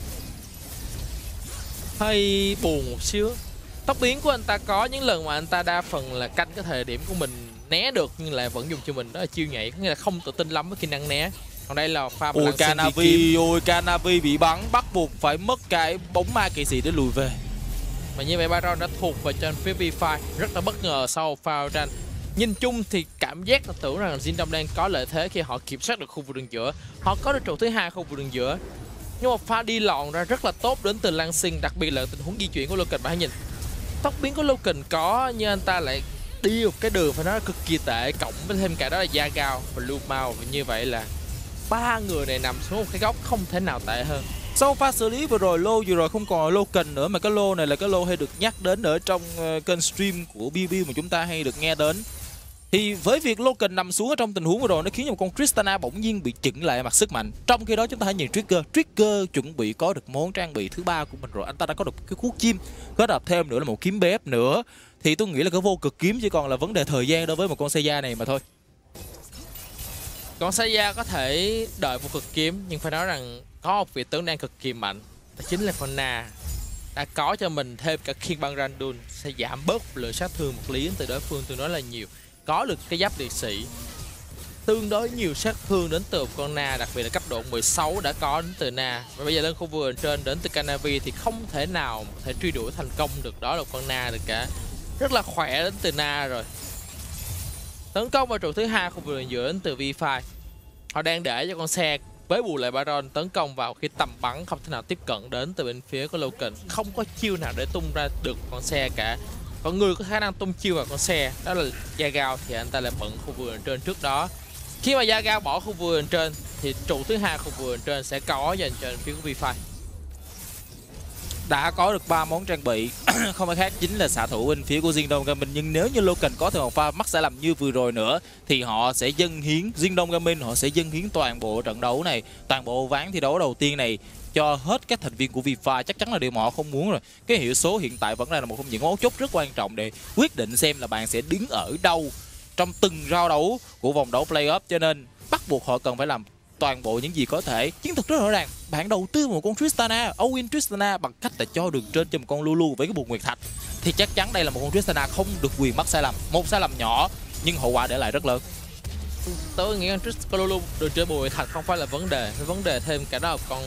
hơi buồn một xíu. Tốc biến của anh ta có những lần mà anh ta đa phần là canh cái thời điểm của mình né được nhưng lại vẫn dùng cho mình, đó là chiêu nhảy, có nghĩa là không tự tin lắm với kỹ năng né. Còn đây là pha Ôi Canavi, ôi Canavi bị bắn, bắt buộc phải mất cái bóng ma kỵ sĩ để lùi về. Và như vậy Baron đã thuộc về trên phía vê năm, rất là bất ngờ sau pha tranh. Nhìn chung thì cảm giác là tưởng rằng Diên Đông đang có lợi thế khi họ kiểm soát được khu vực đường giữa, họ có được trụ thứ hai khu vực đường giữa. Nhưng mà pha đi lòn ra rất là tốt đến từ Lansing, đặc biệt là tình huống di chuyển của Loken. Bạn hãy nhìn tốc biến của Loken có, nhưng anh ta lại đi một cái đường phải nói là cực kỳ tệ, cộng với thêm cả đó là Gia Cao và Liu Mao, và như vậy là ba người này nằm xuống một cái góc không thể nào tệ hơn. Sau pha xử lý vừa rồi, lô vừa rồi không còn là Loken nữa, mà cái lô này là cái lô hay được nhắc đến ở trong uh, kênh stream của bê bê mà chúng ta hay được nghe đến. Thì với việc Loken nằm xuống ở trong tình huống vừa rồi, nó khiến cho một con Tristana bỗng nhiên bị chững lại mặt sức mạnh. Trong khi đó chúng ta hãy nhìn Trigger, Trigger chuẩn bị có được món trang bị thứ ba của mình rồi, anh ta đã có được cái cuốc chim, kết hợp thêm nữa là một kiếm bê ép nữa. Thì tôi nghĩ là cái vô cực kiếm chỉ còn là vấn đề thời gian đối với một con Seiya này mà thôi. Con Seiya có thể đợi vô cực kiếm, nhưng phải nói rằng có một vị tướng đang cực kỳ mạnh, đó chính là con Na. Đã có cho mình thêm cả Khiên Băng Randun, sẽ giảm bớt lượng sát thương một lý từ đối phương, tôi nói là nhiều. Có được cái giáp liệt sĩ tương đối nhiều sát thương đến từ con Na, đặc biệt là cấp độ mười sáu đã có đến từ Na. Và bây giờ lên khu vườn trên đến từ Canavi thì không thể nào có thể truy đuổi thành công được đó là con Na được cả. Rất là khỏe đến từ Na rồi. Tấn công vào trụ thứ hai khu vườn giữa đến từ vê năm. Họ đang để cho con xe với bù lại Baron tấn công vào khi tầm bắn không thể nào tiếp cận đến từ bên phía của Loken, không có chiêu nào để tung ra được con xe cả. Còn người có khả năng tung chiêu vào con xe đó là Gia Gao, thì anh ta lại bận khu vườn trên trước đó. Khi mà Gia Gao bỏ khu vườn trên thì trụ thứ hai khu vườn trên sẽ có dành cho phía của vê năm. Đã có được ba món trang bị, không ai khác chính là xạ thủ bên phía của Diên Đông Gaming. Nhưng nếu như Loken có thêm một pha mắc sai lầm như vừa rồi nữa thì họ sẽ dâng hiến, Diên Đông Gaming họ sẽ dâng hiến toàn bộ trận đấu này, toàn bộ ván thi đấu đầu tiên này cho hết các thành viên của vê năm. Chắc chắn là điều mà họ không muốn rồi. Cái hiệu số hiện tại vẫn là một trong những mấu chốt rất quan trọng để quyết định xem là bạn sẽ đứng ở đâu trong từng round đấu của vòng đấu playoff, cho nên bắt buộc họ cần phải làm toàn bộ những gì có thể. Chiến thuật rất rõ ràng, bạn đầu tư một con Tristana, all-in Tristana bằng cách là cho đường trên cho một con Lulu với cái bùa nguyệt thạch, thì chắc chắn đây là một con Tristana không được quyền mắc sai lầm. Một sai lầm nhỏ nhưng hậu quả để lại rất lớn. Tôi nghĩ con Tristana Lulu đường trên bùa nguyệt thạch không phải là vấn đề, cái vấn đề thêm cả đó là con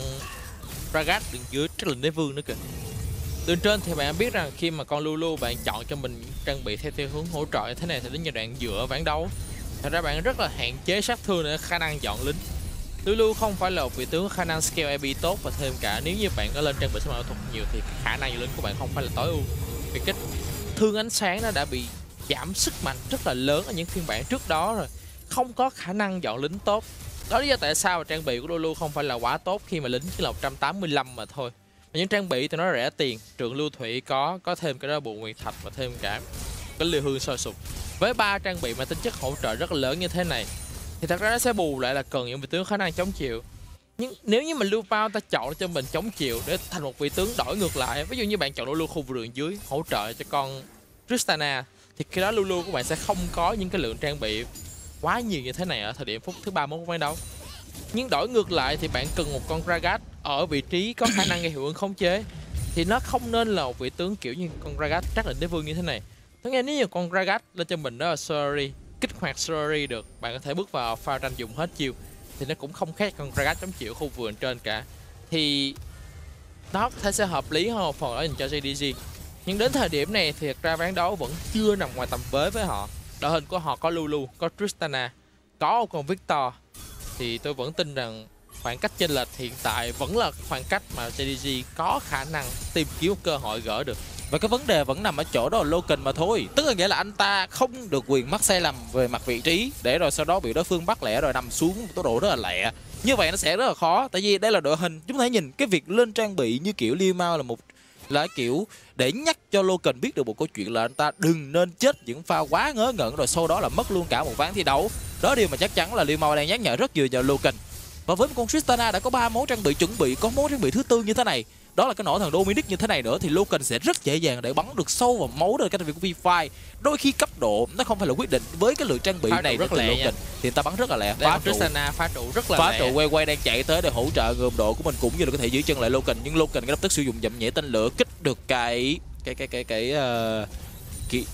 Ragat đường dưới rất là đế vương nữa kìa. Đường trên thì bạn biết rằng khi mà con Lulu bạn chọn cho mình trang bị theo theo hướng hỗ trợ như thế này thì đến giai đoạn giữa ván đấu, thật ra bạn rất là hạn chế sát thương để khả năng dọn lính. Lulu không phải là một vị tướng có khả năng scale a bê tốt, và thêm cả nếu như bạn có lên trang bị sức mạnh thuật nhiều thì khả năng dọn lính của bạn không phải là tối ưu. Vì cái thương ánh sáng nó đã bị giảm sức mạnh rất là lớn ở những phiên bản trước đó rồi, không có khả năng dọn lính tốt. Đó lý do tại sao mà trang bị của Lulu không phải là quá tốt khi mà lính chỉ là một trăm tám mươi lăm mà thôi. Và những trang bị thì nó rẻ tiền, Trượng Lưu Thủy có, có thêm cái đó bộ nguyệt thạch và thêm cả cái liều hương sôi sục. Với ba trang bị mà tính chất hỗ trợ rất là lớn như thế này thì thật ra nó sẽ bù lại là cần những vị tướng khả năng chống chịu. Nhưng nếu như mà Liu Mao ta chọn cho mình chống chịu để thành một vị tướng đổi ngược lại, ví dụ như bạn chọn Lulu khu vườn dưới hỗ trợ cho con Tristana, thì khi đó Lulu của bạn sẽ không có những cái lượng trang bị quá nhiều như thế này ở thời điểm phút thứ ba mươi mốt ván đấu. Nhưng đổi ngược lại thì bạn cần một con Ragat ở vị trí có khả năng gây hiệu ứng khống chế, thì nó không nên là một vị tướng kiểu như con Ragat trắc lệnh đế vương như thế này. Tôi nghe nếu như con Ragat lên cho mình đó là Sorry, kích hoạt Sorry được, bạn có thể bước vào pha tranh dùng hết chiêu, thì nó cũng không khác con Ragat chống chịu khu vườn trên cả. Thì nó có thể sẽ hợp lý hơn một phần đó dành cho giê đê giê. Nhưng đến thời điểm này thì thật ra ván đấu vẫn chưa nằm ngoài tầm với với họ. Đội hình của họ có Lulu, có Tristana, có một con Victor, thì tôi vẫn tin rằng khoảng cách chênh lệch hiện tại vẫn là khoảng cách mà gi đê giê có khả năng tìm kiếm một cơ hội gỡ được. Và cái vấn đề vẫn nằm ở chỗ đó là Loken mà thôi. Tức là nghĩa là anh ta không được quyền mắc sai lầm về mặt vị trí để rồi sau đó bị đối phương bắt lẻ rồi nằm xuống một tốc độ rất là lẹ. Như vậy nó sẽ rất là khó. Tại vì đây là đội hình, chúng ta nhìn cái việc lên trang bị như kiểu Liu Mao là một là kiểu để nhắc cho Loken biết được một câu chuyện là anh ta đừng nên chết những pha quá ngớ ngẩn rồi sau đó là mất luôn cả một ván thi đấu. Đó là điều mà chắc chắn là Liu Mao đang nhắc nhở rất nhiều vào Loken. Và với một con Tristana đã có ba món trang bị chuẩn bị, có món trang bị thứ tư như thế này, đó là cái nỏ thần Dominic như thế này nữa, thì Loken sẽ rất dễ dàng để bắn được sâu vào máu được cái trang bị của vê phi. Đôi khi cấp độ nó không phải là quyết định, với cái lượng trang bị Phá này rất từ lẹ Loken nha. thì người ta bắn rất là lẹ. Phá Phá trụ, Tristana phá trụ rất là phá lẹ. trụ quay quay đang chạy tới để hỗ trợ ngườm độ của mình cũng như là có thể giữ chân lại Loken, nhưng Loken lập tức sử dụng dậm nhẹ tên lửa kích được cái cái cái cái cái uh, kỹ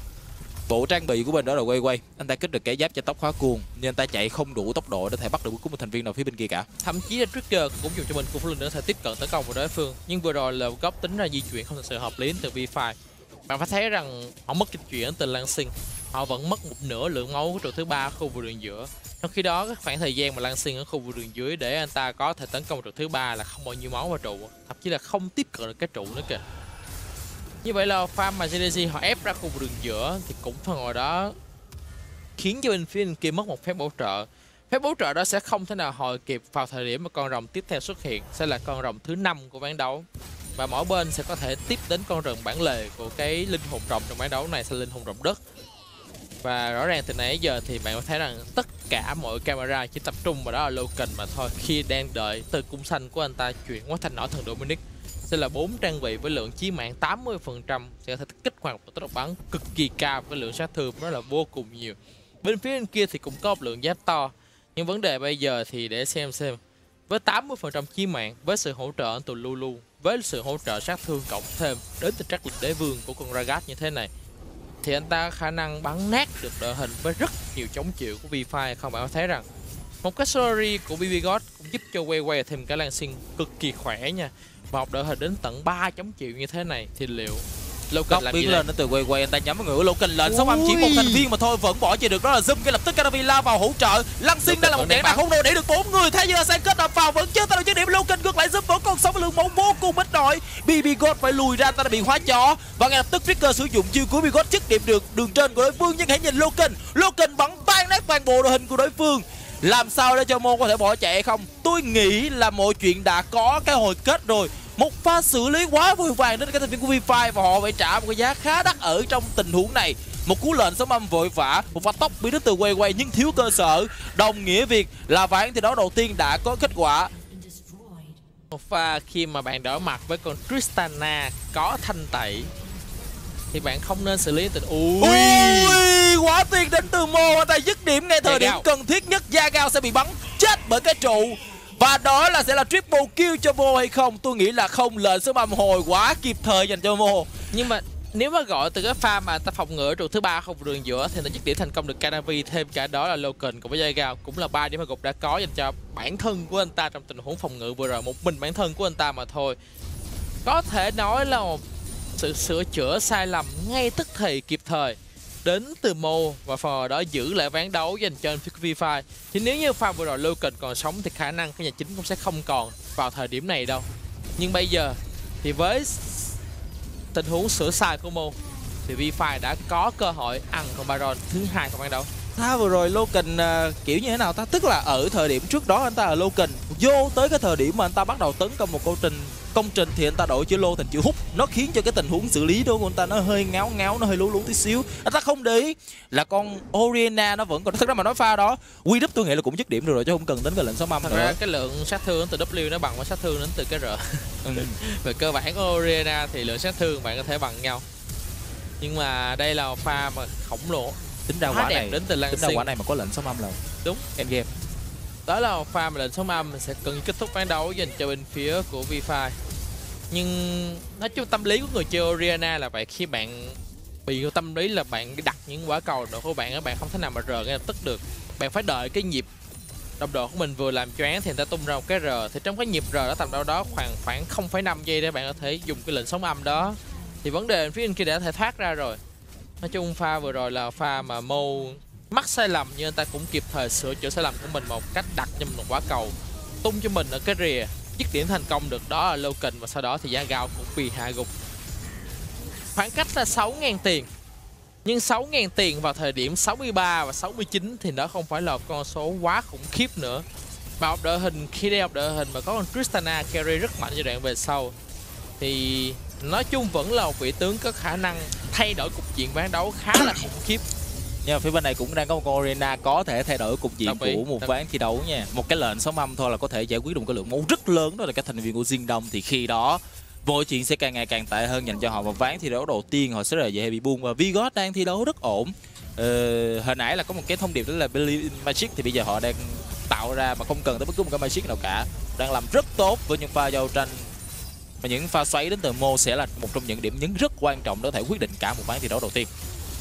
bộ trang bị của mình, đó là quay quay. Anh ta kích được cái giáp cho tóc khóa cuồng nhưng anh ta chạy không đủ tốc độ để thể bắt được bất cứ một thành viên nào phía bên kia cả. Thậm chí là Trigger cũng dùng cho mình cùng linh để có thể tiếp cận tấn công vào đối phương. Nhưng vừa rồi là góc tính ra di chuyển không thực sự hợp lý từ vê phi. Bạn phải thấy rằng họ mất dịch chuyển từ Lansing, họ vẫn mất một nửa lượng máu của trụ thứ ba ở khu vực đường giữa. Trong khi đó cái khoảng thời gian mà Lansing ở khu vực đường dưới để anh ta có thể tấn công trụ thứ ba là không bao nhiêu máu vào trụ, thậm chí là không tiếp cận được cái trụ nữa kìa. Như vậy là farm mà gi đê giê họ ép ra khu vực đường giữa thì cũng phần ngồi đó khiến cho bên phía bên kia mất một phép bổ trợ. Phép bổ trợ đó sẽ không thể nào hồi kịp vào thời điểm mà con rồng tiếp theo xuất hiện, sẽ là con rồng thứ năm của ván đấu. Và mỗi bên sẽ có thể tiếp đến con rồng bản lề của cái linh hồn rồng trong ván đấu này sẽ linh hồn rồng đất. Và rõ ràng từ nãy đến giờ thì bạn có thấy rằng tất cả mọi camera chỉ tập trung vào đó là Loken mà thôi, khi đang đợi từ cung xanh của anh ta chuyển qua thành nỏ thần Dominic. Sẽ là bốn trang bị với lượng chí mạng tám mươi phần trăm, sẽ có thể kích hoạt một tốc độ bắn cực kỳ cao với lượng sát thương nó là vô cùng nhiều. Bên phía bên kia thì cũng có một lượng giáp to, nhưng vấn đề bây giờ thì để xem xem với tám mươi phần trăm chí mạng, với sự hỗ trợ từ Lulu, với sự hỗ trợ sát thương cộng thêm đến từ trắc lực đế vương của con Ragat như thế này, thì anh ta có khả năng bắn nát được đội hình với rất nhiều chống chịu của vê phi. Không, bạn có thấy rằng một cái Solary của bê bê God cũng giúp cho quay quay thêm cái Lansing cực kỳ khỏe nha. Và một đội hình đến tận ba chống chịu như thế này thì liệu Loken làm biến gì lên nó từ quay quay, anh ta nhắm vào ngựa Loken lên sống âm chỉ một thành viên mà thôi vẫn bỏ chạy được, đó là Zoom. Ngay lập tức Canavi lao vào hỗ trợ. Lansing đang là một kẻ đạn không đồ để được bốn người, thế giờ sang kết hợp vào vẫn chưa tới được chiếc điểm. Loken ngược lại Zoom vẫn còn sống với lượng máu vô cùng ít ỏi. bê bê God phải lùi ra, ta đã bị hóa chó và ngay lập tức Trigger sử dụng chiêu cuối. bê bê God dứt điểm được đường trên của đối phương, nhưng hãy nhìn Loken, Loken bắn tan nát toàn bộ đội hình của đối phương. Làm sao để cho Mo có thể bỏ chạy hay không? Tôi nghĩ là mọi chuyện đã có cái hồi kết rồi. Một pha xử lý quá vội vàng đến các thành viên của vê phi và họ phải trả một cái giá khá đắt ở trong tình huống này. Một cú lệnh sóng âm vội vã, một pha tốc biến đến từ quay quay nhưng thiếu cơ sở, đồng nghĩa việc là ván thi đấu đầu tiên đã có kết quả. Một pha khi mà bạn đối mặt với con Tristana có thanh tẩy thì bạn không nên xử lý tình ui Ui, quá tiền đến từ Mo, anh ta dứt điểm ngay thời điểm Yagao. cần thiết nhất. Yagao sẽ bị bắn chết bởi cái trụ. Và đó là sẽ là triple kill cho Mo hay không? Tôi nghĩ là không. Lệnh số âm hồi quá kịp thời dành cho Mo. Nhưng mà nếu mà gọi từ cái pha mà ta phòng ngự trụ thứ ba không đường giữa thì ta dứt điểm thành công được Canavi, thêm cả đó là Loken cùng với Yagao, cũng là ba điểm mà gục đã có dành cho bản thân của anh ta trong tình huống phòng ngự vừa rồi, một mình bản thân của anh ta mà thôi. Có thể nói là một sự sửa chữa sai lầm ngay tức thì kịp thời đến từ Mo và phần đó giữ lại ván đấu dành cho vê phi. Thì nếu như pha vừa rồi Loken còn sống thì khả năng cái nhà chính cũng sẽ không còn vào thời điểm này đâu. Nhưng bây giờ thì với tình huống sửa sai của Mo thì vê phi đã có cơ hội ăn con Baron thứ hai trong ván đấu. Tha vừa rồi Loken uh, kiểu như thế nào ta? Tức là ở thời điểm trước đó anh ta là Loken, vô tới cái thời điểm mà anh ta bắt đầu tấn công một công trình công trình thì anh ta đổi chữ lô thành chữ hút, nó khiến cho cái tình huống xử lý đó của anh ta nó hơi ngáo ngáo, nó hơi lú lú tí xíu. Anh ta không để ý là con Oriana nó vẫn còn. Thật ra mà nói pha đó quy đúp tôi nghĩ là cũng dứt điểm được rồi chứ không cần đến cái lệnh sóng âm Thật nữa. ra cái lượng sát thương đến từ W nó bằng với sát thương đến từ cái R. Ừ. Về cơ bản của Oriana thì lượng sát thương bạn có thể bằng nhau. Nhưng mà đây là pha mà khổng lồ. Tính ra quả này đến từ tính ra quả này mà có lệnh sóng âm là đúng endgame. Đó là một pha mà lệnh sóng âm sẽ cần kết thúc ván đấu dành cho bên phía của vê phi. Nhưng nói chung tâm lý của người chơi Oriana là vậy, khi bạn bị tâm lý là bạn đặt những quả cầu độ của bạn các bạn không thể nào mà rờ ngay lập tức được. Bạn phải đợi cái nhịp đồng đội của mình vừa làm choáng thì người ta tung ra một cái R, thì trong cái nhịp R đó tầm đâu đó khoảng khoảng không phẩy năm giây để bạn có thể dùng cái lệnh sóng âm đó. Thì vấn đề phía bên kia đã có thể thoát ra rồi. Nói chung pha vừa rồi là pha mà Mo mắc sai lầm nhưng anh ta cũng kịp thời sửa chữa sai lầm của mình một cách đặt cho mình một quả cầu tung cho mình ở cái rìa dứt điểm thành công được đó là Loken, và sau đó thì Yagao cũng bị hạ gục. Khoảng cách là sáu nghìn tiền, nhưng sáu nghìn tiền vào thời điểm sáu mươi ba và sáu mươi chín thì nó không phải là con số quá khủng khiếp nữa. Mà học đội hình, khi đeo đội hình mà có con Tristana carry rất mạnh giai đoạn về sau thì nói chung vẫn là một vị tướng có khả năng thay đổi cục diện ván đấu khá là khủng khiếp. Nhưng mà phía bên này cũng đang có một con Arena có thể thay đổi cục diện Đồng ý, của một đồng ván thi đấu nha. Một cái lệnh sóng âm thôi là có thể giải quyết được một cái lượng máu rất lớn, đó là các thành viên của Jin Đông. Thì khi đó mọi chuyện sẽ càng ngày càng tệ hơn dành cho họ. Một ván thi đấu đầu tiên họ sẽ rất là dễ bị buông. Và Vigos đang thi đấu rất ổn. Ờ, hồi nãy là có một cái thông điệp đó là Believe in Magic, thì bây giờ họ đang tạo ra mà không cần tới bất cứ một cái Magic nào cả, đang làm rất tốt với những pha giao tranh. Và những pha xoáy đến từ Mo sẽ là một trong những điểm nhấn rất quan trọng để có thể quyết định cả một ván thi đấu đầu tiên.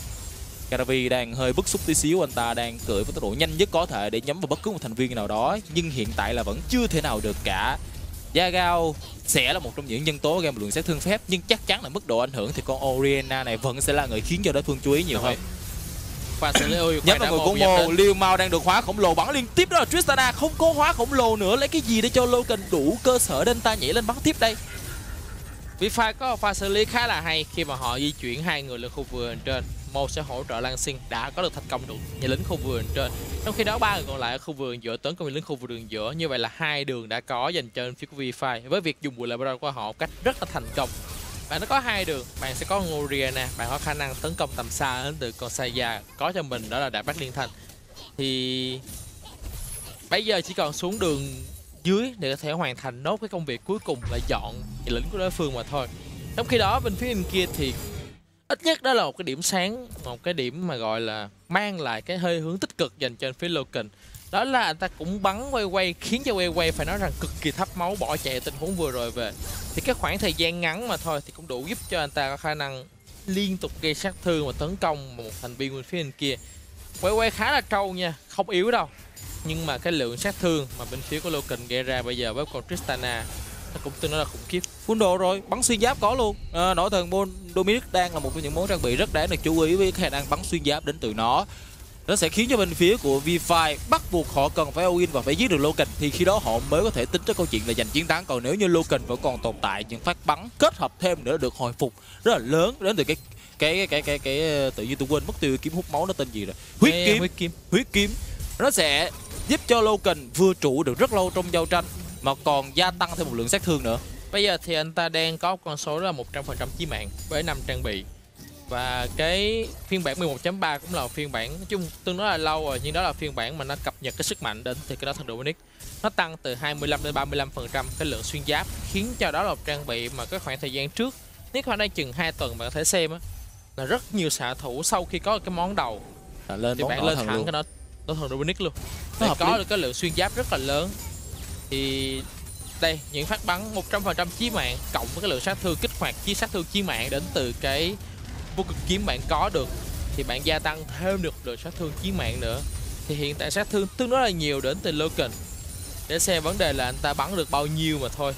Karavi đang hơi bức xúc tí xíu, anh ta đang cưỡi với tốc độ nhanh nhất có thể để nhắm vào bất cứ một thành viên nào đó, nhưng hiện tại là vẫn chưa thể nào được cả. Yagao sẽ là một trong những nhân tố gây một lượng sát thương phép, nhưng chắc chắn là mức độ ảnh hưởng thì con Oriana này vẫn sẽ là người khiến cho đối phương chú ý nhiều hơn. Và xử lý ôi Nhắm vào người của Mo, Liu Mao đang được hóa khổng lồ bắn liên tiếp, đó là Tristana không có hóa khổng lồ nữa, lấy cái gì để cho Loken đủ cơ sở để anh ta nhảy lên bắn tiếp đây. Vify có một pha xử lý khá là hay khi mà họ di chuyển hai người lên khu vườn trên. Mo sẽ hỗ trợ Lansing đã có được thành công được nhà lính khu vườn trên, trong khi đó ba người còn lại ở khu vườn giữa tấn công nhà lính khu vườn giữa. Như vậy là hai đường đã có dành cho phía của Vify với việc dùng bùa Labrador của họ một cách rất là thành công. Bạn nó có hai đường, bạn sẽ có Oriana, bạn có khả năng tấn công tầm xa đến từ con Saya, có cho mình đó là đạp bắt liên thanh. Thì bây giờ chỉ còn xuống đường dưới để có thể hoàn thành nốt cái công việc cuối cùng là dọn nhà lính của đối phương mà thôi. Trong khi đó bên phía bên kia thì ít nhất đó là một cái điểm sáng, một cái điểm mà gọi là mang lại cái hơi hướng tích cực dành cho phía Loken. Đó là anh ta cũng bắn quay quay khiến cho quay quay phải nói rằng cực kỳ thấp máu bỏ chạy tình huống vừa rồi về. Thì cái khoảng thời gian ngắn mà thôi thì cũng đủ giúp cho anh ta có khả năng liên tục gây sát thương và tấn công một thành viên bên phía bên kia. Quay quay khá là trâu nha, không yếu đâu. Nhưng mà cái lượng sát thương mà bên phía của Loken gây ra bây giờ với con Tristana nó cũng tương đối là khủng khiếp. Full đồ rồi, bắn xuyên giáp có luôn. À, nổi thần môn Dominic đang là một trong những món trang bị rất đáng được chú ý với khả năng bắn xuyên giáp đến từ nó. Nó sẽ khiến cho bên phía của Vify bắt buộc họ cần phải all in và phải giết được Loken, thì khi đó họ mới có thể tính tới câu chuyện là giành chiến thắng. Còn nếu như Loken vẫn còn tồn tại những phát bắn kết hợp thêm nữa được hồi phục rất là lớn đến từ cái cái cái cái cái, cái tự nhiên tôi quên mất tiêu kiếm hút máu nó tên gì rồi. Huyết kiếm, huyết kiếm, huyết kiếm. Nó sẽ giúp cho Loken vừa trụ được rất lâu trong giao tranh mà còn gia tăng thêm một lượng sát thương nữa. Bây giờ thì anh ta đang có con số là một trăm phần trăm chí mạng với năm trang bị. Và cái phiên bản mười một chấm ba cũng là phiên bản nói chung tương đối là lâu rồi, nhưng đó là phiên bản mà nó cập nhật cái sức mạnh đến từ cái đó thần Dominic. Nó tăng từ hai mươi lăm đến ba mươi lăm phần trăm cái lượng xuyên giáp, khiến cho đó là một trang bị mà cái khoảng thời gian trước, nếu khoảng đây chừng hai tuần bạn có thể xem á, là rất nhiều xạ thủ sau khi có cái món đầu à, lên thì bạn lên thẳng luôn. Cái đó đó thần Dominic luôn. Để có lý. Được cái lượng xuyên giáp rất là lớn. Thì đây những phát bắn một trăm phần trăm chí mạng cộng với cái lượng sát thương kích hoạt chi sát thương chí mạng đến từ cái vô cực kiếm bạn có được, thì bạn gia tăng thêm được lượng sát thương chí mạng nữa. Thì hiện tại sát thương tương đối là nhiều đến từ Loken, để xem vấn đề là anh ta bắn được bao nhiêu mà thôi.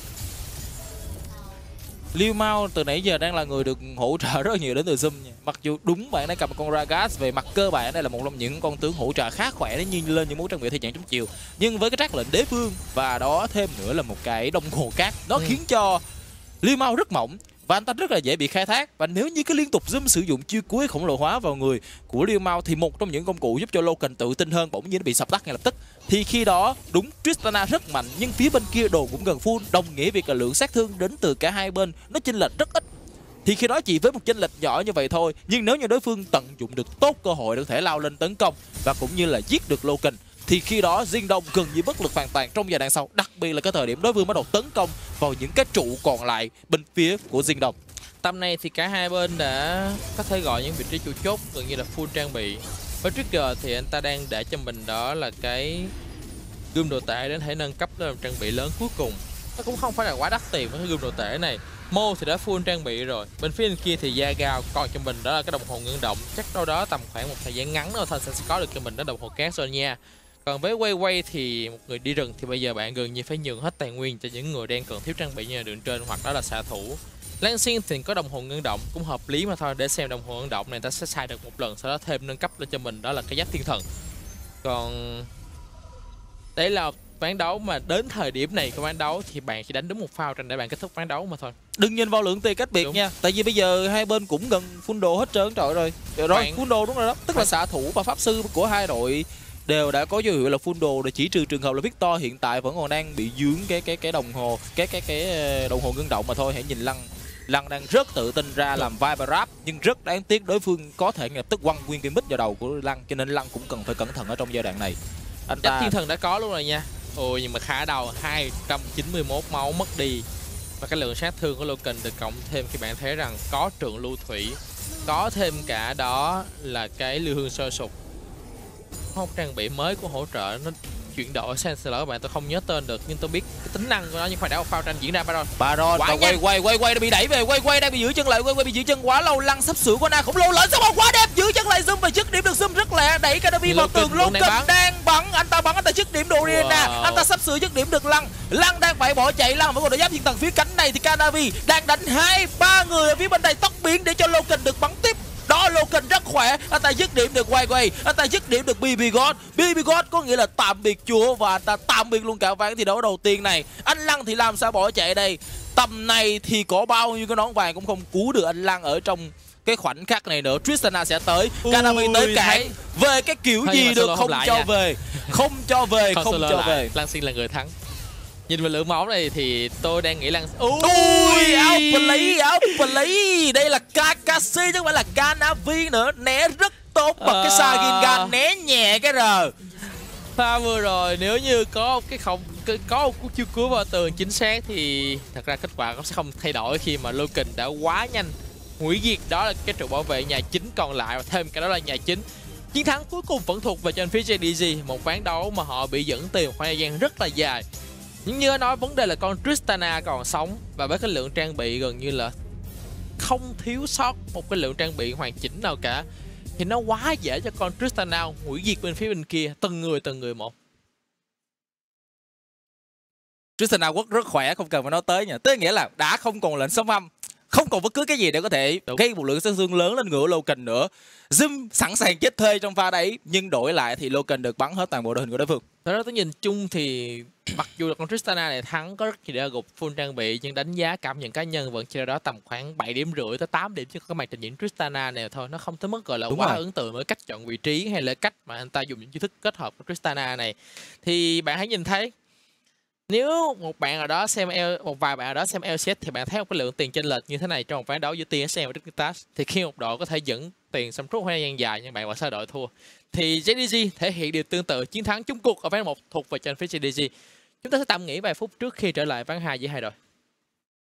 Liu Mao từ nãy giờ đang là người được hỗ trợ rất nhiều đến từ Zoom nha. Mặc dù đúng bạn đang cầm con Ragas, về mặt cơ bản đây là một trong những con tướng hỗ trợ khá khỏe để nhìn lên những mối trang bị thi trạng chống chiều. Nhưng với cái trác lệnh đế vương và đó thêm nữa là một cái đồng hồ cát, nó ừ. khiến cho Liu Mao rất mỏng và anh ta rất là dễ bị khai thác. Và nếu như cứ liên tục Zoom sử dụng chiêu cuối khổng lồ hóa vào người của Liu Mao thì một trong những công cụ giúp cho Loken tự tin hơn bỗng nhiên nó bị sập tắt ngay lập tức. Thì khi đó đúng Tristana rất mạnh nhưng phía bên kia đồ cũng gần full, đồng nghĩa việc là lượng sát thương đến từ cả hai bên nó chênh lệch rất ít. Thì khi đó chỉ với một chênh lệch nhỏ như vậy thôi, nhưng nếu như đối phương tận dụng được tốt cơ hội để có thể lao lên tấn công và cũng như là giết được Loken, thì khi đó Jin Đông gần như bất lực hoàn toàn trong giai đoạn sau, đặc biệt là cái thời điểm đối phương bắt đầu tấn công vào những cái trụ còn lại bên phía của Jin Đông. Tầm này thì cả hai bên đã có thể gọi những vị trí chủ chốt gần như là full trang bị. Với Trigger thì anh ta đang để cho mình đó là cái gươm đồ tể để thể nâng cấp lên một trang bị lớn cuối cùng. Nó cũng không phải là quá đắt tiền với cái gươm đồ tể này. Mo thì đã full trang bị rồi. Bên phía bên kia thì Yagao còn cho mình đó là cái đồng hồ ngưng động. Chắc đâu đó tầm khoảng một thời gian ngắn nữa thôi sẽ có được cho mình đó đồng hồ cát rồi nha. Còn với quay quay thì một người đi rừng thì bây giờ bạn gần như phải nhường hết tài nguyên cho những người đang cần thiếu trang bị như là đường trên hoặc đó là xạ thủ. Lansing thì có đồng hồ ngưng động cũng hợp lý mà thôi, để xem đồng hồ ngưng động này ta sẽ xài được một lần, sau đó thêm nâng cấp lên cho mình đó là cái giáp thiên thần. Còn đấy là ván đấu mà đến thời điểm này của ván đấu thì bạn chỉ đánh đúng một phao tranh để bạn kết thúc ván đấu mà thôi. Đừng nhìn vào lượng tiền cách biệt Đúng. nha, tại vì bây giờ hai bên cũng gần full đồ hết trơn trời rồi. Rồi Bạn- full đồ đúng rồi đó, tức là xạ thủ và pháp sư của hai đội đều đã có dấu hiệu là full đồ, để chỉ trừ trường hợp là Victor hiện tại vẫn còn đang bị dướng cái cái cái đồng hồ cái cái cái ờ, đồng hồ ngưng động mà thôi. Hãy nhìn Lăng, Lăng đang rất tự tin ra làm Viper Rap, nhưng rất đáng tiếc đối phương có thể lập tức quăng nguyên cái mít vào đầu của Lăng, cho nên Lăng cũng cần phải cẩn thận ở trong giai đoạn này. Anh Chắc ta thiên thần đã có luôn rồi nha. Ôi nhưng mà khá đầu, hai trăm chín mươi mốt máu mất đi. Và cái lượng sát thương của Loken được cộng thêm khi bạn thấy rằng có trượng lưu thủy, có thêm cả đó là cái lưu hương sôi sục. Một trang bị mới của hỗ trợ nó chuyển đổi Chancellor các bạn, tôi không nhớ tên được nhưng tôi biết cái tính năng của nó, nhưng phải đã một phao tranh diễn ra Baron. Baron Quá và quay nhanh. quay quay quay đã bị đẩy về, quay quay đang bị giữ chân lại, quay quay bị giữ chân quá lâu. Lăng sắp sửa của Na khổng lồ lên xong quá đẹp, giữ chân lại zoom và dứt điểm được zoom rất lẹ, đẩy Kadavi vào Loken tường. cũng đang Loken bắn. đang bắn, anh ta bắn, anh ta dứt điểm đồ Rihanna, Wow. anh ta sắp sửa dứt điểm được Lăng. Lăng đang phải bỏ chạy, Lăng vẫn còn đội giáp thiên thần phía cánh này thì Kadavi đang đánh hai ba người ở phía bên đây tốc biến để cho Loken được bắn tiếp. Đó, Loken rất khỏe, anh ta dứt điểm được quay quay, anh ta dứt điểm được bê bê God. bê bê God có nghĩa là tạm biệt Chúa, và anh ta tạm biệt luôn cả ván thi đấu đầu tiên này. Anh Lăng thì làm sao bỏ chạy đây? Tầm này thì có bao nhiêu cái nón vàng cũng không cứu được anh Lăng ở trong cái khoảnh khắc này nữa. Tristana sẽ tới, Kadavi tới cản thấy- về cái kiểu Thôi, gì nhưng mà được solo không không lại cho nha. về, không cho về, không Consular cho lại, về. Lan Xin là người thắng. Nhìn vào lượng máu này thì tôi đang nghĩ Lan Ui, Ui, áo play, áo play. Đây là Kakashi chứ không phải là Kanavi nữa. Né rất tốt bật cái Ờ. Sharingan, né nhẹ cái R. pha vừa rồi nếu như có cái không cái- có một cú chiêu cuối vào tường chính xác thì thật ra kết quả cũng sẽ không thay đổi, khi mà Loken đã quá nhanh hủy diệt đó là cái trụ bảo vệ nhà chính còn lại, và thêm cái đó là nhà chính. Chiến thắng cuối cùng vẫn thuộc về trên phía gi đê giê, một ván đấu mà họ bị dẫn tiền một khoảng thời gian rất là dài. Nhưng như nói, vấn đề là con Tristana còn sống, và với cái lượng trang bị gần như là không thiếu sót một cái lượng trang bị hoàn chỉnh nào cả, thì nó quá dễ cho con Tristana hủy diệt bên phía bên kia từng người từng người một. Tristana Quốc rất khỏe, không cần phải nói tới nha. Tức nghĩa là đã không còn lệnh sống âm, không còn bất cứ cái gì để có thể Đúng. gây một lượng sát thương lớn lên ngựa Loken nữa. Zoom sẵn sàng chết thuê trong pha đấy, nhưng đổi lại thì Loken được bắn hết toàn bộ đội hình của đối phương. Thật ra tôi nhìn chung thì mặc dù là con Tristana này thắng có rất nhiều để gục full trang bị, nhưng đánh giá cảm nhận cá nhân vẫn chỉ ở đó tầm khoảng bảy điểm rưỡi tới tám điểm, chứ cái màn trình diễn Tristana này thôi, nó không tới mức gọi là Đúng quá rồi. ấn tượng với cách chọn vị trí hay là cách mà anh ta dùng những chiêu thức kết hợp của Tristana này. Thì bạn hãy nhìn thấy, nếu một bạn ở đó xem L, một vài bạn ở đó xem lờ xê ét thì bạn thấy một cái lượng tiền chênh lệch như thế này trong một ván đấu giữa tê ét em và Dignitas, thì khi một đội có thể dẫn tiền xong suốt thời gian dài nhưng bạn vẫn sai đội thua, thì gi đê giê thể hiện điều tương tự, chiến thắng chung cuộc ở ván một thuộc về trên phía gi đê giê. Chúng ta sẽ tạm nghỉ vài phút trước khi trở lại ván hai giữa hai đội.